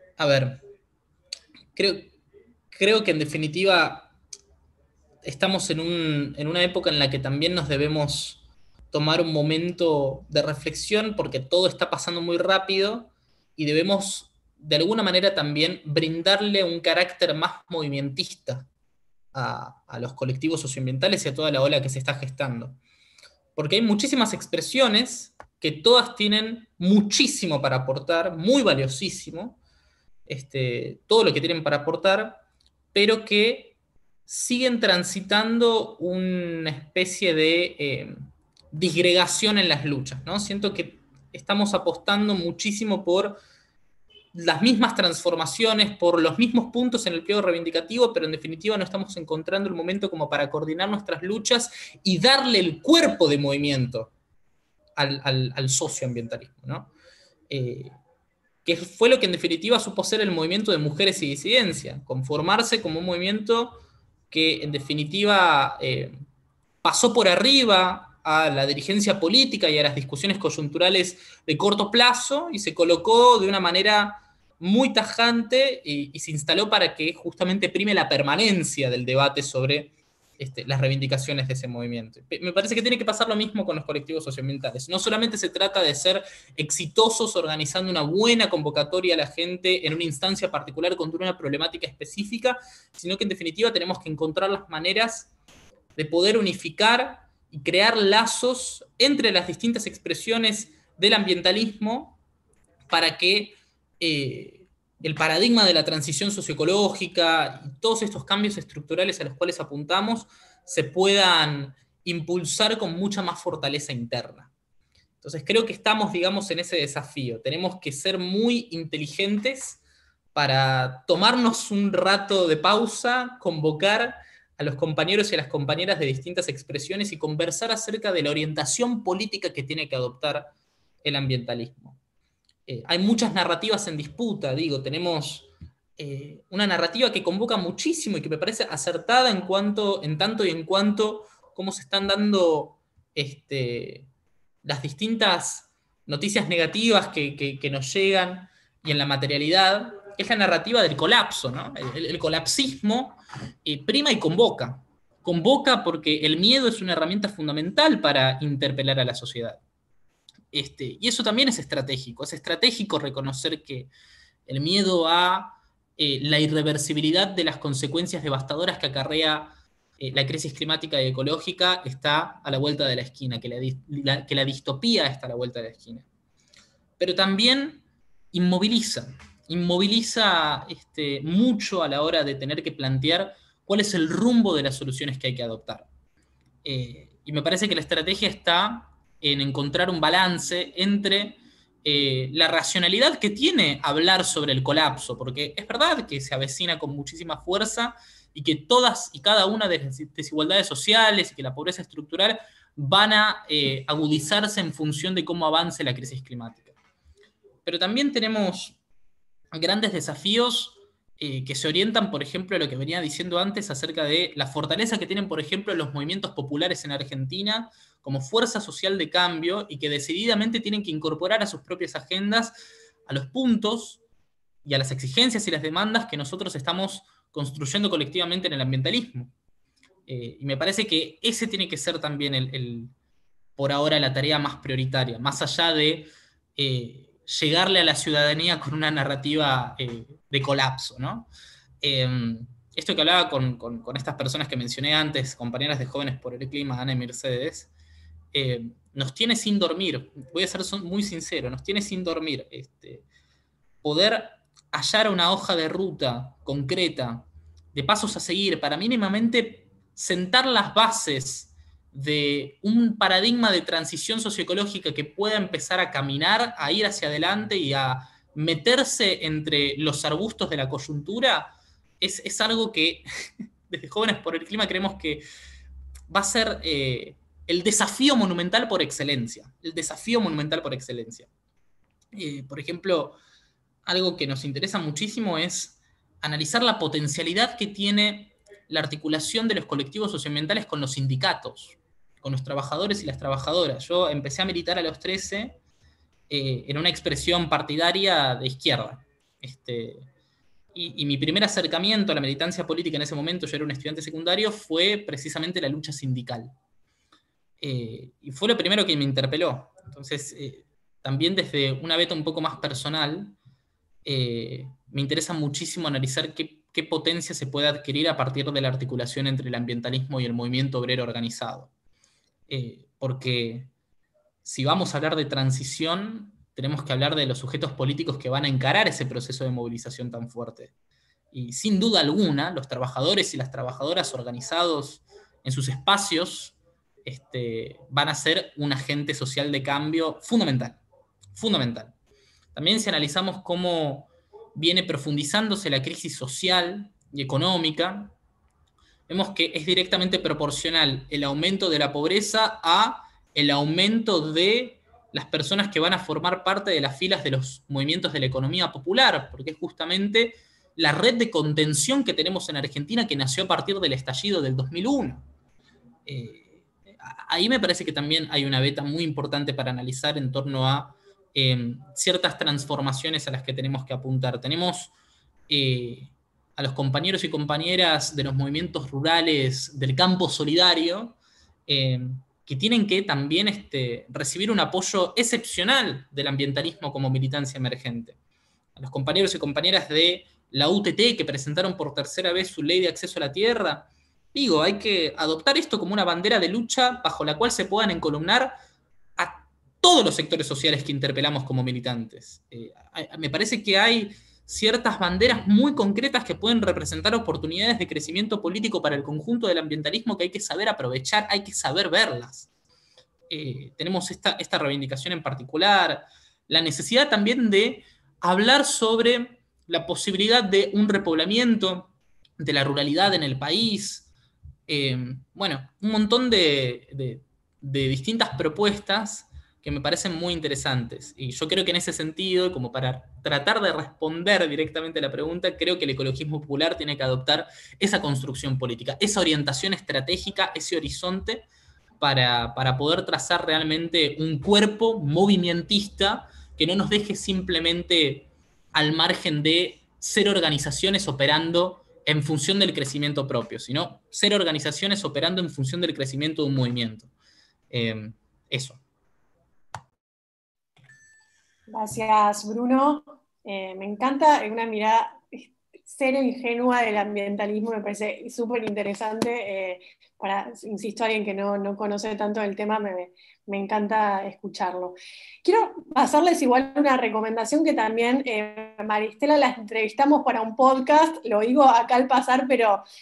creo que en definitiva estamos en una época en la que también nos debemos tomar un momento de reflexión, porque todo está pasando muy rápido y debemos de alguna manera también brindarle un carácter más movimentista a los colectivos socioambientales y a toda la ola que se está gestando. Porque hay muchísimas expresiones que todas tienen muchísimo para aportar, muy valiosísimo, todo lo que tienen para aportar, pero que siguen transitando una especie de disgregación en las luchas, ¿no? Siento que estamos apostando muchísimo por las mismas transformaciones, por los mismos puntos en el pliego reivindicativo, pero en definitiva no estamos encontrando el momento como para coordinar nuestras luchas y darle el cuerpo de movimiento al socioambientalismo, ¿no? Que fue lo que en definitiva supo ser el movimiento de mujeres y disidencia, conformarse como un movimiento que en definitiva pasó por arriba a la dirigencia política y a las discusiones coyunturales de corto plazo y se colocó de una manera muy tajante y se instaló para que justamente prime la permanencia del debate sobre las reivindicaciones de ese movimiento. Me parece que tiene que pasar lo mismo con los colectivos socioambientales. No solamente se trata de ser exitosos organizando una buena convocatoria a la gente en una instancia particular contra una problemática específica, sino que en definitiva tenemos que encontrar las maneras de poder unificar y crear lazos entre las distintas expresiones del ambientalismo para que el paradigma de la transición socioecológica y todos estos cambios estructurales a los cuales apuntamos se puedan impulsar con mucha más fortaleza interna. Entonces creo que estamos, digamos, en ese desafío. Tenemos que ser muy inteligentes para tomarnos un rato de pausa, convocar a los compañeros y a las compañeras de distintas expresiones y conversar acerca de la orientación política que tiene que adoptar el ambientalismo. Hay muchas narrativas en disputa, tenemos una narrativa que convoca muchísimo y que me parece acertada en tanto y en cuanto cómo se están dando las distintas noticias negativas que nos llegan y en la materialidad, es la narrativa del colapso, ¿no? El colapsismo prima y convoca. Convoca porque el miedo es una herramienta fundamental para interpelar a la sociedad. Y eso también es estratégico reconocer que el miedo a la irreversibilidad de las consecuencias devastadoras que acarrea la crisis climática y ecológica está a la vuelta de la esquina, que la distopía está a la vuelta de la esquina. Pero también inmoviliza mucho a la hora de tener que plantear cuál es el rumbo de las soluciones que hay que adoptar. Y me parece que la estrategia está en encontrar un balance entre la racionalidad que tiene hablar sobre el colapso, porque es verdad que se avecina con muchísima fuerza y que todas y cada una de las desigualdades sociales y que la pobreza estructural van a agudizarse en función de cómo avance la crisis climática. Pero también tenemos grandes desafíos que se orientan, por ejemplo, a lo que venía diciendo antes acerca de la fortaleza que tienen, por ejemplo, los movimientos populares en Argentina como fuerza social de cambio y que decididamente tienen que incorporar a sus propias agendas a los puntos y a las exigencias y las demandas que nosotros estamos construyendo colectivamente en el ambientalismo. Y me parece que ese tiene que ser también por ahora la tarea más prioritaria, más allá de llegarle a la ciudadanía con una narrativa de colapso, ¿no? Esto que hablaba con estas personas que mencioné antes, compañeras de Jóvenes por el Clima, Ana y Mercedes, nos tiene sin dormir, voy a ser muy sincero, nos tiene sin dormir poder hallar una hoja de ruta concreta, de pasos a seguir, para mínimamente sentar las bases de un paradigma de transición socioecológica que pueda empezar a caminar, a ir hacia adelante y a meterse entre los arbustos de la coyuntura, es algo que desde Jóvenes por el Clima creemos que va a ser el desafío monumental por excelencia. El desafío monumental por excelencia. Por ejemplo, algo que nos interesa muchísimo es analizar la potencialidad que tiene la articulación de los colectivos socioambientales con los sindicatos, con los trabajadores y las trabajadoras. Yo empecé a militar a los 13 en una expresión partidaria de izquierda. Y mi primer acercamiento a la militancia política en ese momento, yo era un estudiante secundario, fue precisamente la lucha sindical. Y fue lo primero que me interpeló. Entonces, también desde una beta un poco más personal, me interesa muchísimo analizar qué potencia se puede adquirir a partir de la articulación entre el ambientalismo y el movimiento obrero organizado. Porque si vamos a hablar de transición, tenemos que hablar de los sujetos políticos que van a encarar ese proceso de movilización tan fuerte. Y sin duda alguna, los trabajadores y las trabajadoras organizados en sus espacios van a ser un agente social de cambio fundamental. Fundamental. También si analizamos cómo viene profundizándose la crisis social y económica, vemos que es directamente proporcional el aumento de la pobreza a el aumento de las personas que van a formar parte de las filas de los movimientos de la economía popular, porque es justamente la red de contención que tenemos en Argentina que nació a partir del estallido del 2001. Ahí me parece que también hay una beta muy importante para analizar en torno a ciertas transformaciones a las que tenemos que apuntar. Tenemos a los compañeros y compañeras de los movimientos rurales del campo solidario que tienen que también recibir un apoyo excepcional del ambientalismo como militancia emergente. A los compañeros y compañeras de la UTT que presentaron por tercera vez su ley de acceso a la tierra, digo, hay que adoptar esto como una bandera de lucha bajo la cual se puedan encolumnar a todos los sectores sociales que interpelamos como militantes. Me parece que hay ciertas banderas muy concretas que pueden representar oportunidades de crecimiento político para el conjunto del ambientalismo que hay que saber aprovechar, hay que saber verlas. Tenemos esta reivindicación en particular, la necesidad también de hablar sobre la posibilidad de un repoblamiento de la ruralidad en el país. Bueno, un montón de distintas propuestas que me parecen muy interesantes. Y yo creo que en ese sentido, como para tratar de responder directamente a la pregunta, creo que el ecologismo popular tiene que adoptar esa construcción política, esa orientación estratégica, ese horizonte, para poder trazar realmente un cuerpo movimentista que no nos deje simplemente al margen de ser organizaciones operando en función del crecimiento propio, sino ser organizaciones operando en función del crecimiento de un movimiento. Eso. Gracias, Bruno. Me encanta una mirada cero ingenua del ambientalismo, me parece súper interesante. Insisto, alguien que no conoce tanto el tema, me encanta escucharlo. Quiero hacerles igual una recomendación que también Maristela la entrevistamos para un podcast, lo digo acá al pasar, pero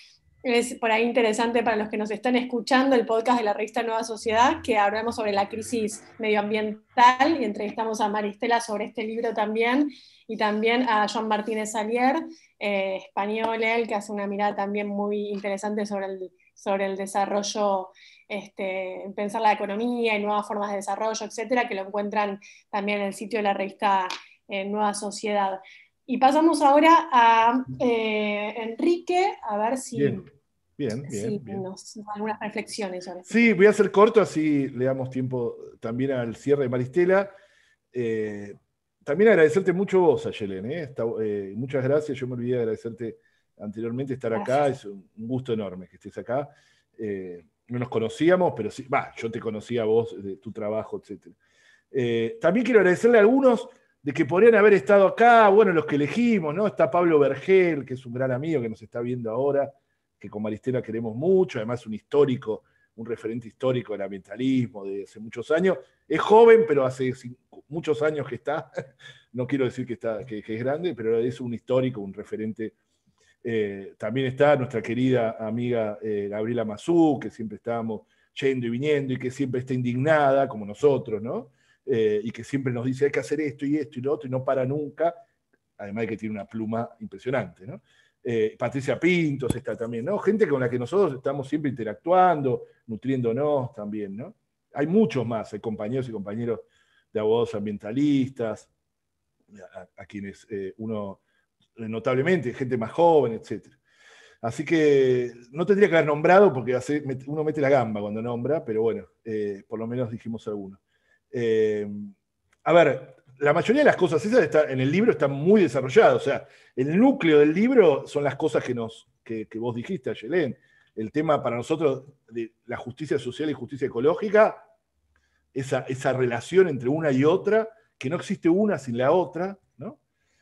es por ahí interesante para los que nos están escuchando el podcast de la revista Nueva Sociedad, que hablamos sobre la crisis medioambiental y entrevistamos a Maristela sobre este libro también, y también a Joan Martínez Salier, español él, que hace una mirada también muy interesante sobre el desarrollo, pensar la economía y nuevas formas de desarrollo, etcétera, que lo encuentran también en el sitio de la revista Nueva Sociedad. Y pasamos ahora a Enrique, a ver si, bien. nos da algunas reflexiones sobre esto. Sí, voy a ser corto, así le damos tiempo también al cierre de Maristela. También agradecerte mucho vos, Ayelen. Muchas gracias, yo me olvidé de agradecerte anteriormente estar acá, es un gusto enorme que estés acá. No nos conocíamos, pero sí, yo te conocía a vos, de tu trabajo, etc. También quiero agradecerle a algunos de que podrían haber estado acá, bueno, los que elegimos, ¿no? Está Pablo Vergel, que es un gran amigo que nos está viendo ahora, que con Maristela queremos mucho, además un histórico, un referente histórico del ambientalismo de hace muchos años. Es joven, pero hace muchos años que está, no quiero decir que es grande, pero es un histórico, un referente. También está nuestra querida amiga Gabriela Mazú, que siempre estábamos yendo y viniendo y que siempre está indignada, como nosotros, ¿no? Y que siempre nos dice hay que hacer esto y esto y lo otro, y no para nunca, además de que tiene una pluma impresionante, ¿no? Patricia Pintos está también, ¿no? Gente con la que nosotros estamos siempre interactuando, nutriéndonos también, ¿no? Hay muchos más, hay compañeros y compañeros de abogados ambientalistas, a quienes uno notablemente, gente más joven, etc. Así que no tendría que haber nombrado porque uno mete la gamba cuando nombra, pero bueno, por lo menos dijimos algunos. A ver, la mayoría de las cosas esas en el libro están muy desarrolladas, o sea, el núcleo del libro son las cosas que vos dijiste, Ayelen. El tema para nosotros de la justicia social y justicia ecológica, esa relación entre una y otra, que no existe una sin la otra, ¿no?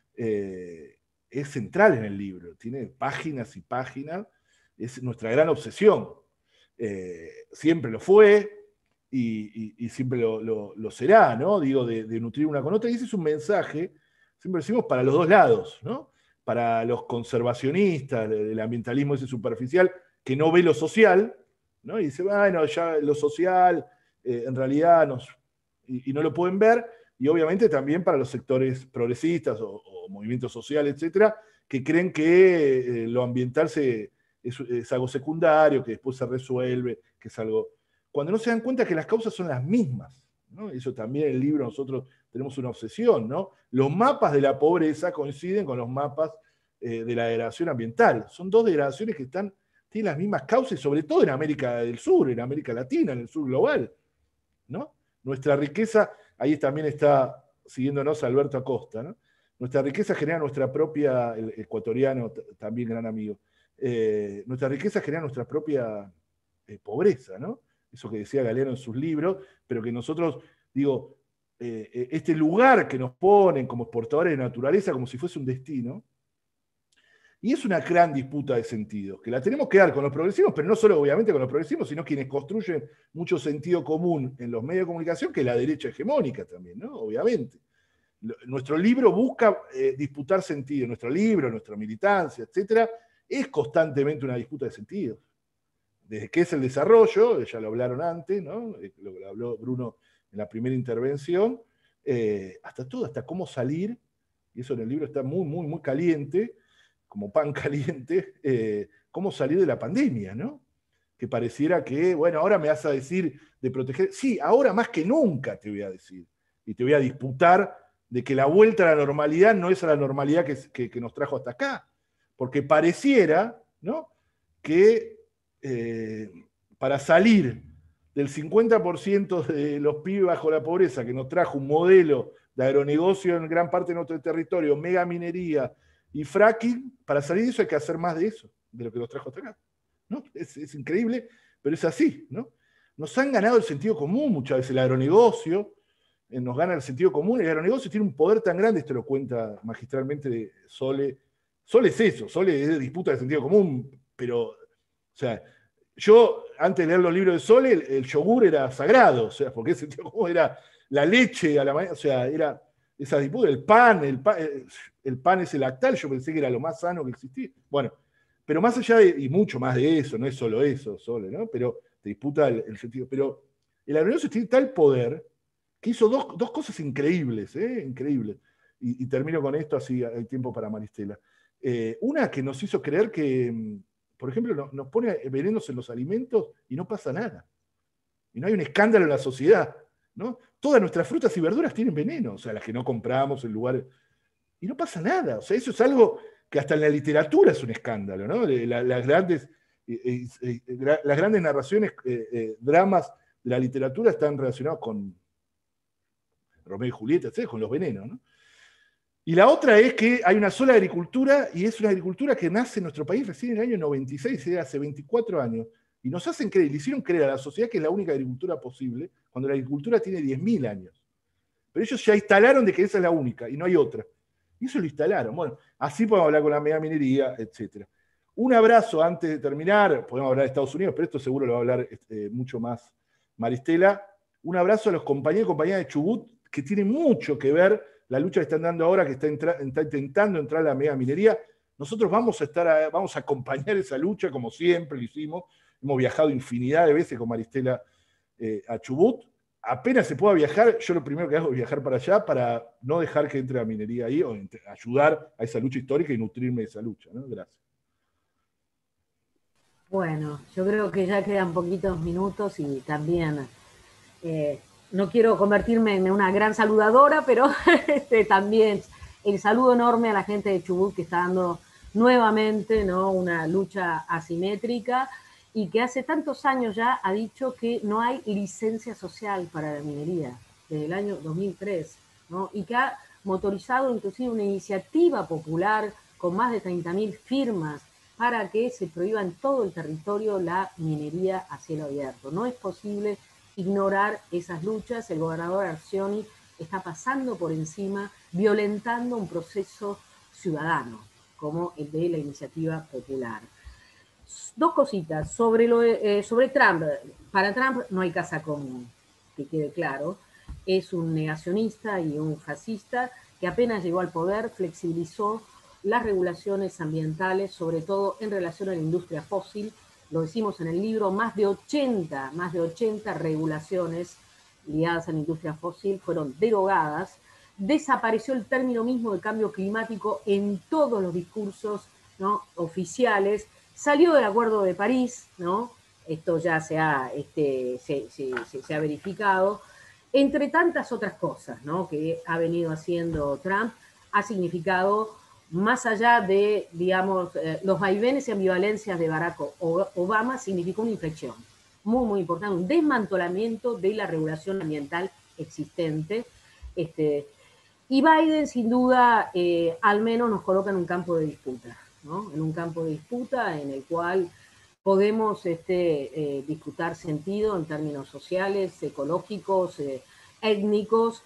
Es central en el libro, tiene páginas y páginas, es nuestra gran obsesión. Siempre lo fue, y siempre lo será, ¿no? Digo, de nutrir una con otra. Y ese es un mensaje, siempre decimos, para los dos lados, ¿no? Para los conservacionistas del ambientalismo ese superficial, que no ve lo social, ¿no? Y dice, bueno, ya lo social, en realidad, y no lo pueden ver. Y obviamente también para los sectores progresistas o movimientos sociales, etcétera, que creen que lo ambiental es algo secundario, que después se resuelve, que es algo... Cuando no se dan cuenta que las causas son las mismas, ¿no? Eso también en el libro nosotros tenemos una obsesión, ¿no? Los mapas de la pobreza coinciden con los mapas de la degradación ambiental. Son dos degradaciones que tienen las mismas causas, sobre todo en América del Sur, en América Latina, en el sur global, ¿no? Nuestra riqueza, ahí también está siguiéndonos Alberto Acosta, ¿no? Nuestra riqueza genera nuestra propia, el ecuatoriano también gran amigo, nuestra riqueza genera nuestra propia pobreza, ¿no? Eso que decía Galeano en sus libros, pero que nosotros, digo, este lugar que nos ponen como exportadores de naturaleza como si fuese un destino, y es una gran disputa de sentidos, que la tenemos que dar con los progresivos, pero no solo obviamente con los progresivos, sino quienes construyen mucho sentido común en los medios de comunicación, que es la derecha hegemónica también, ¿no? Obviamente. Nuestro libro busca disputar sentido, nuestro libro, nuestra militancia, etcétera, es constantemente una disputa de sentidos. Desde qué es el desarrollo, ya lo hablaron antes, ¿no? Lo habló Bruno en la primera intervención, hasta todo, hasta cómo salir, y eso en el libro está muy, muy, muy caliente, como pan caliente, cómo salir de la pandemia, ¿no? Que pareciera que, bueno, ahora me vas a decir de proteger, sí, ahora más que nunca te voy a decir, y te voy a disputar de que la vuelta a la normalidad no es a la normalidad que nos trajo hasta acá, porque pareciera, ¿no? Que para salir del 50% de los pibes bajo la pobreza que nos trajo un modelo de agronegocio en gran parte de nuestro territorio, mega minería y fracking, para salir de eso hay que hacer más de eso, de lo que nos trajo hasta acá, ¿no? Es increíble, pero es así, ¿no? Nos han ganado el sentido común muchas veces, el agronegocio nos gana el sentido común, el agronegocio tiene un poder tan grande, esto lo cuenta magistralmente Sole. Sole es eso, Sole es de disputa de sentido común, pero o sea, yo, antes de leer los libros de Sole, el yogur era sagrado, o sea, porque ese tipo era la leche a la mañana, o sea, era esa disputa, el pan es el lactal, yo pensé que era lo más sano que existía. Bueno, Pero más allá de, y mucho más de eso, no es solo eso, ¿no? Pero te disputa el sentido. Pero el aerolíneo tiene tal poder que hizo dos cosas increíbles, increíbles. Y termino con esto, así hay tiempo para Maristela. Una que nos hizo creer que, por ejemplo, nos pone venenos en los alimentos y no pasa nada. Y no hay un escándalo en la sociedad, ¿no? Todas nuestras frutas y verduras tienen veneno, o sea, las que no compramos en lugares... Y no pasa nada, o sea, eso es algo que hasta en la literatura es un escándalo, ¿no? Las grandes narraciones, dramas de la literatura están relacionados con Romeo y Julieta, etc., con los venenos, ¿no? Y la otra es que hay una sola agricultura, y es una agricultura que nace en nuestro país recién en el año 96, hace 24 años, y nos hacen creer, le hicieron creer a la sociedad que es la única agricultura posible, cuando la agricultura tiene 10.000 años. Pero ellos ya instalaron de que esa es la única, y no hay otra. Y eso lo instalaron. Bueno, así podemos hablar con la megaminería, etc. Un abrazo antes de terminar, podemos hablar de Estados Unidos, pero esto seguro lo va a hablar mucho más Maristela. Un abrazo a los compañeros y compañeras de Chubut, que tiene mucho que ver la lucha que están dando ahora, que está intentando entrar la megaminería. Nosotros vamos a acompañar esa lucha, como siempre lo hicimos. Hemos viajado infinidad de veces con Maristela a Chubut. Apenas se pueda viajar, yo lo primero que hago es viajar para allá para no dejar que entre la minería ahí, o ayudar a esa lucha histórica y nutrirme de esa lucha, ¿no? Gracias. Bueno, yo creo que ya quedan poquitos minutos y también no quiero convertirme en una gran saludadora, pero también el saludo enorme a la gente de Chubut que está dando nuevamente, ¿no?, una lucha asimétrica y que hace tantos años ya ha dicho que no hay licencia social para la minería, desde el año 2003, ¿no? Y que ha motorizado inclusive una iniciativa popular con más de 30.000 firmas para que se prohíba en todo el territorio la minería a cielo abierto. No es posible ignorar esas luchas. El gobernador Arcioni está pasando por encima, violentando un proceso ciudadano, como el de la iniciativa popular. Dos cositas sobre Trump. Para Trump no hay casa común, que quede claro. Es un negacionista y un fascista que apenas llegó al poder flexibilizó las regulaciones ambientales, sobre todo en relación a la industria fósil. Lo decimos en el libro, más de 80 regulaciones ligadas a la industria fósil fueron derogadas. Desapareció el término mismo de cambio climático en todos los discursos, ¿no?, oficiales. Salió del Acuerdo de París, ¿no? Esto ya se ha verificado. Entre tantas otras cosas, ¿no?, que ha venido haciendo Trump, ha significado, más allá de, digamos, los vaivenes y ambivalencias de Barack Obama, significó una inflexión muy, muy importante, un desmantelamiento de la regulación ambiental existente. Y Biden, sin duda, al menos nos coloca en un campo de disputa, ¿no? En un campo de disputa en el cual podemos disputar sentido en términos sociales, ecológicos, étnicos.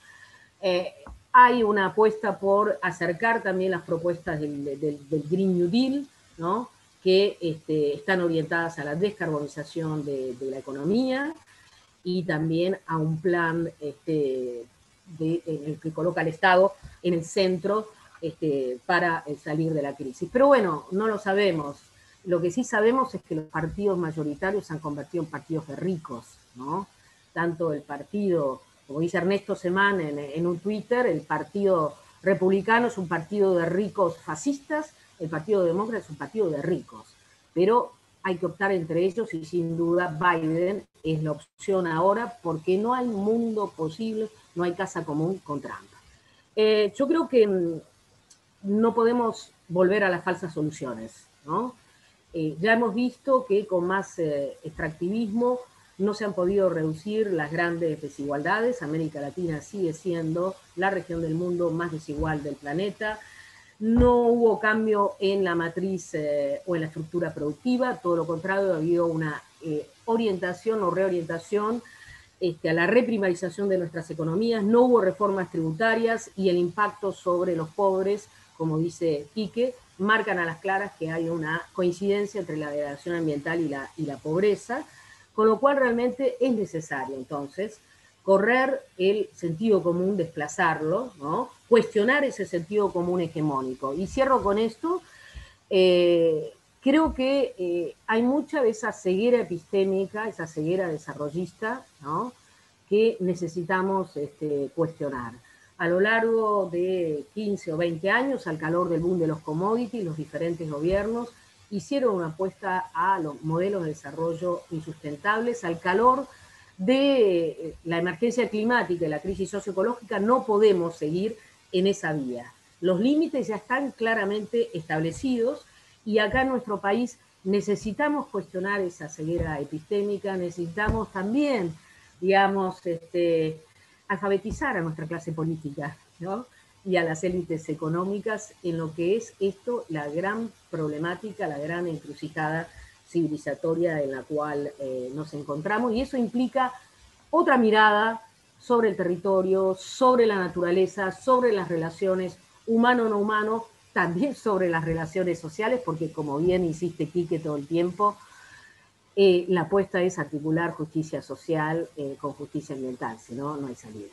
Hay una apuesta por acercar también las propuestas del Green New Deal, ¿no?, que están orientadas a la descarbonización de la economía y también a un plan en el que coloca al Estado en el centro para salir de la crisis. Pero bueno, no lo sabemos. Lo que sí sabemos es que los partidos mayoritarios se han convertido en partidos de ricos, ¿no? Tanto el partido, como dice Ernesto Semán en un Twitter, el Partido Republicano es un partido de ricos fascistas, el Partido Demócrata es un partido de ricos. Pero hay que optar entre ellos y sin duda Biden es la opción ahora porque no hay mundo posible, no hay casa común con Trump. Yo creo que no podemos volver a las falsas soluciones, ¿no? Ya hemos visto que con más extractivismo no se han podido reducir las grandes desigualdades. América Latina sigue siendo la región del mundo más desigual del planeta. No hubo cambio en la matriz o en la estructura productiva, todo lo contrario, ha habido una orientación o reorientación a la reprimarización de nuestras economías. No hubo reformas tributarias y el impacto sobre los pobres, como dice Quique, marcan a las claras que hay una coincidencia entre la degradación ambiental y la pobreza, con lo cual realmente es necesario entonces correr el sentido común, desplazarlo, ¿no?, cuestionar ese sentido común hegemónico. Y cierro con esto, que creo que hay mucha de esa ceguera epistémica, esa ceguera desarrollista, ¿no?, que necesitamos cuestionar. A lo largo de 15 o 20 años, al calor del boom de los commodities, los diferentes gobiernos hicieron una apuesta a los modelos de desarrollo insustentables. Al calor de la emergencia climática y la crisis socioecológica no podemos seguir en esa vía. Los límites ya están claramente establecidos y acá en nuestro país necesitamos cuestionar esa ceguera epistémica, necesitamos también, digamos, alfabetizar a nuestra clase política, ¿no?, y a las élites económicas en lo que es esto, la gran problemática, la gran encrucijada civilizatoria en la cual nos encontramos, y eso implica otra mirada sobre el territorio, sobre la naturaleza, sobre las relaciones humano-no humano, también sobre las relaciones sociales, porque como bien insiste Quique todo el tiempo, la apuesta es articular justicia social con justicia ambiental, si no, no hay salida.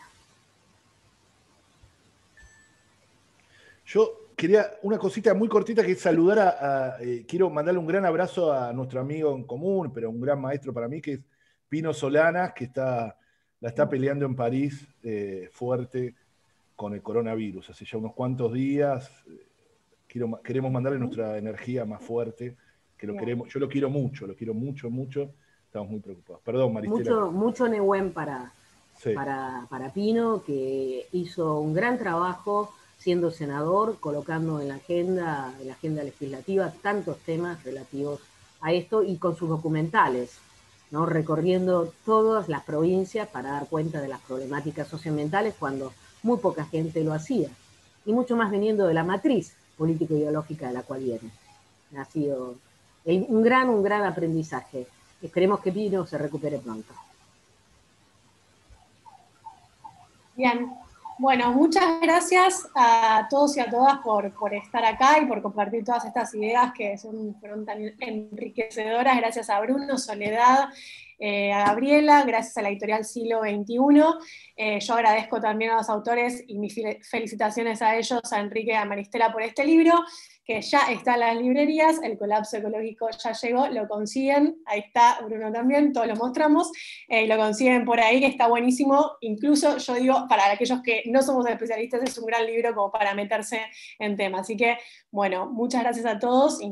Yo quería una cosita muy cortita, que es saludar quiero mandarle un gran abrazo a nuestro amigo en común, pero un gran maestro para mí, que es Pino Solanas, que la está peleando en París fuerte con el coronavirus. Hace ya unos cuantos días. Queremos mandarle nuestra energía más fuerte, que yo lo quiero mucho, mucho. Estamos muy preocupados. Perdón, Maristela. Mucho Nehuen para Pino, que hizo un gran trabajo siendo senador, colocando en la agenda legislativa tantos temas relativos a esto, y con sus documentales, ¿no?, recorriendo todas las provincias para dar cuenta de las problemáticas socioambientales cuando muy poca gente lo hacía, y mucho más viniendo de la matriz político-ideológica de la cual viene. Ha sido un gran aprendizaje. Esperemos que Pino se recupere pronto. Bien. Bueno, muchas gracias a todos y a todas por estar acá y por compartir todas estas ideas que fueron tan enriquecedoras. Gracias a Bruno, Soledad, a Gabriela, gracias a la editorial Siglo XXI. Yo agradezco también a los autores y mis felicitaciones a ellos, a Enrique y a Maristela, por este libro, que ya está en las librerías. El colapso ecológico ya llegó, lo consiguen, ahí está Bruno también, todos lo mostramos, lo consiguen por ahí, que está buenísimo. Incluso yo digo, para aquellos que no somos especialistas, es un gran libro como para meterse en tema. Así que, bueno, muchas gracias a todos.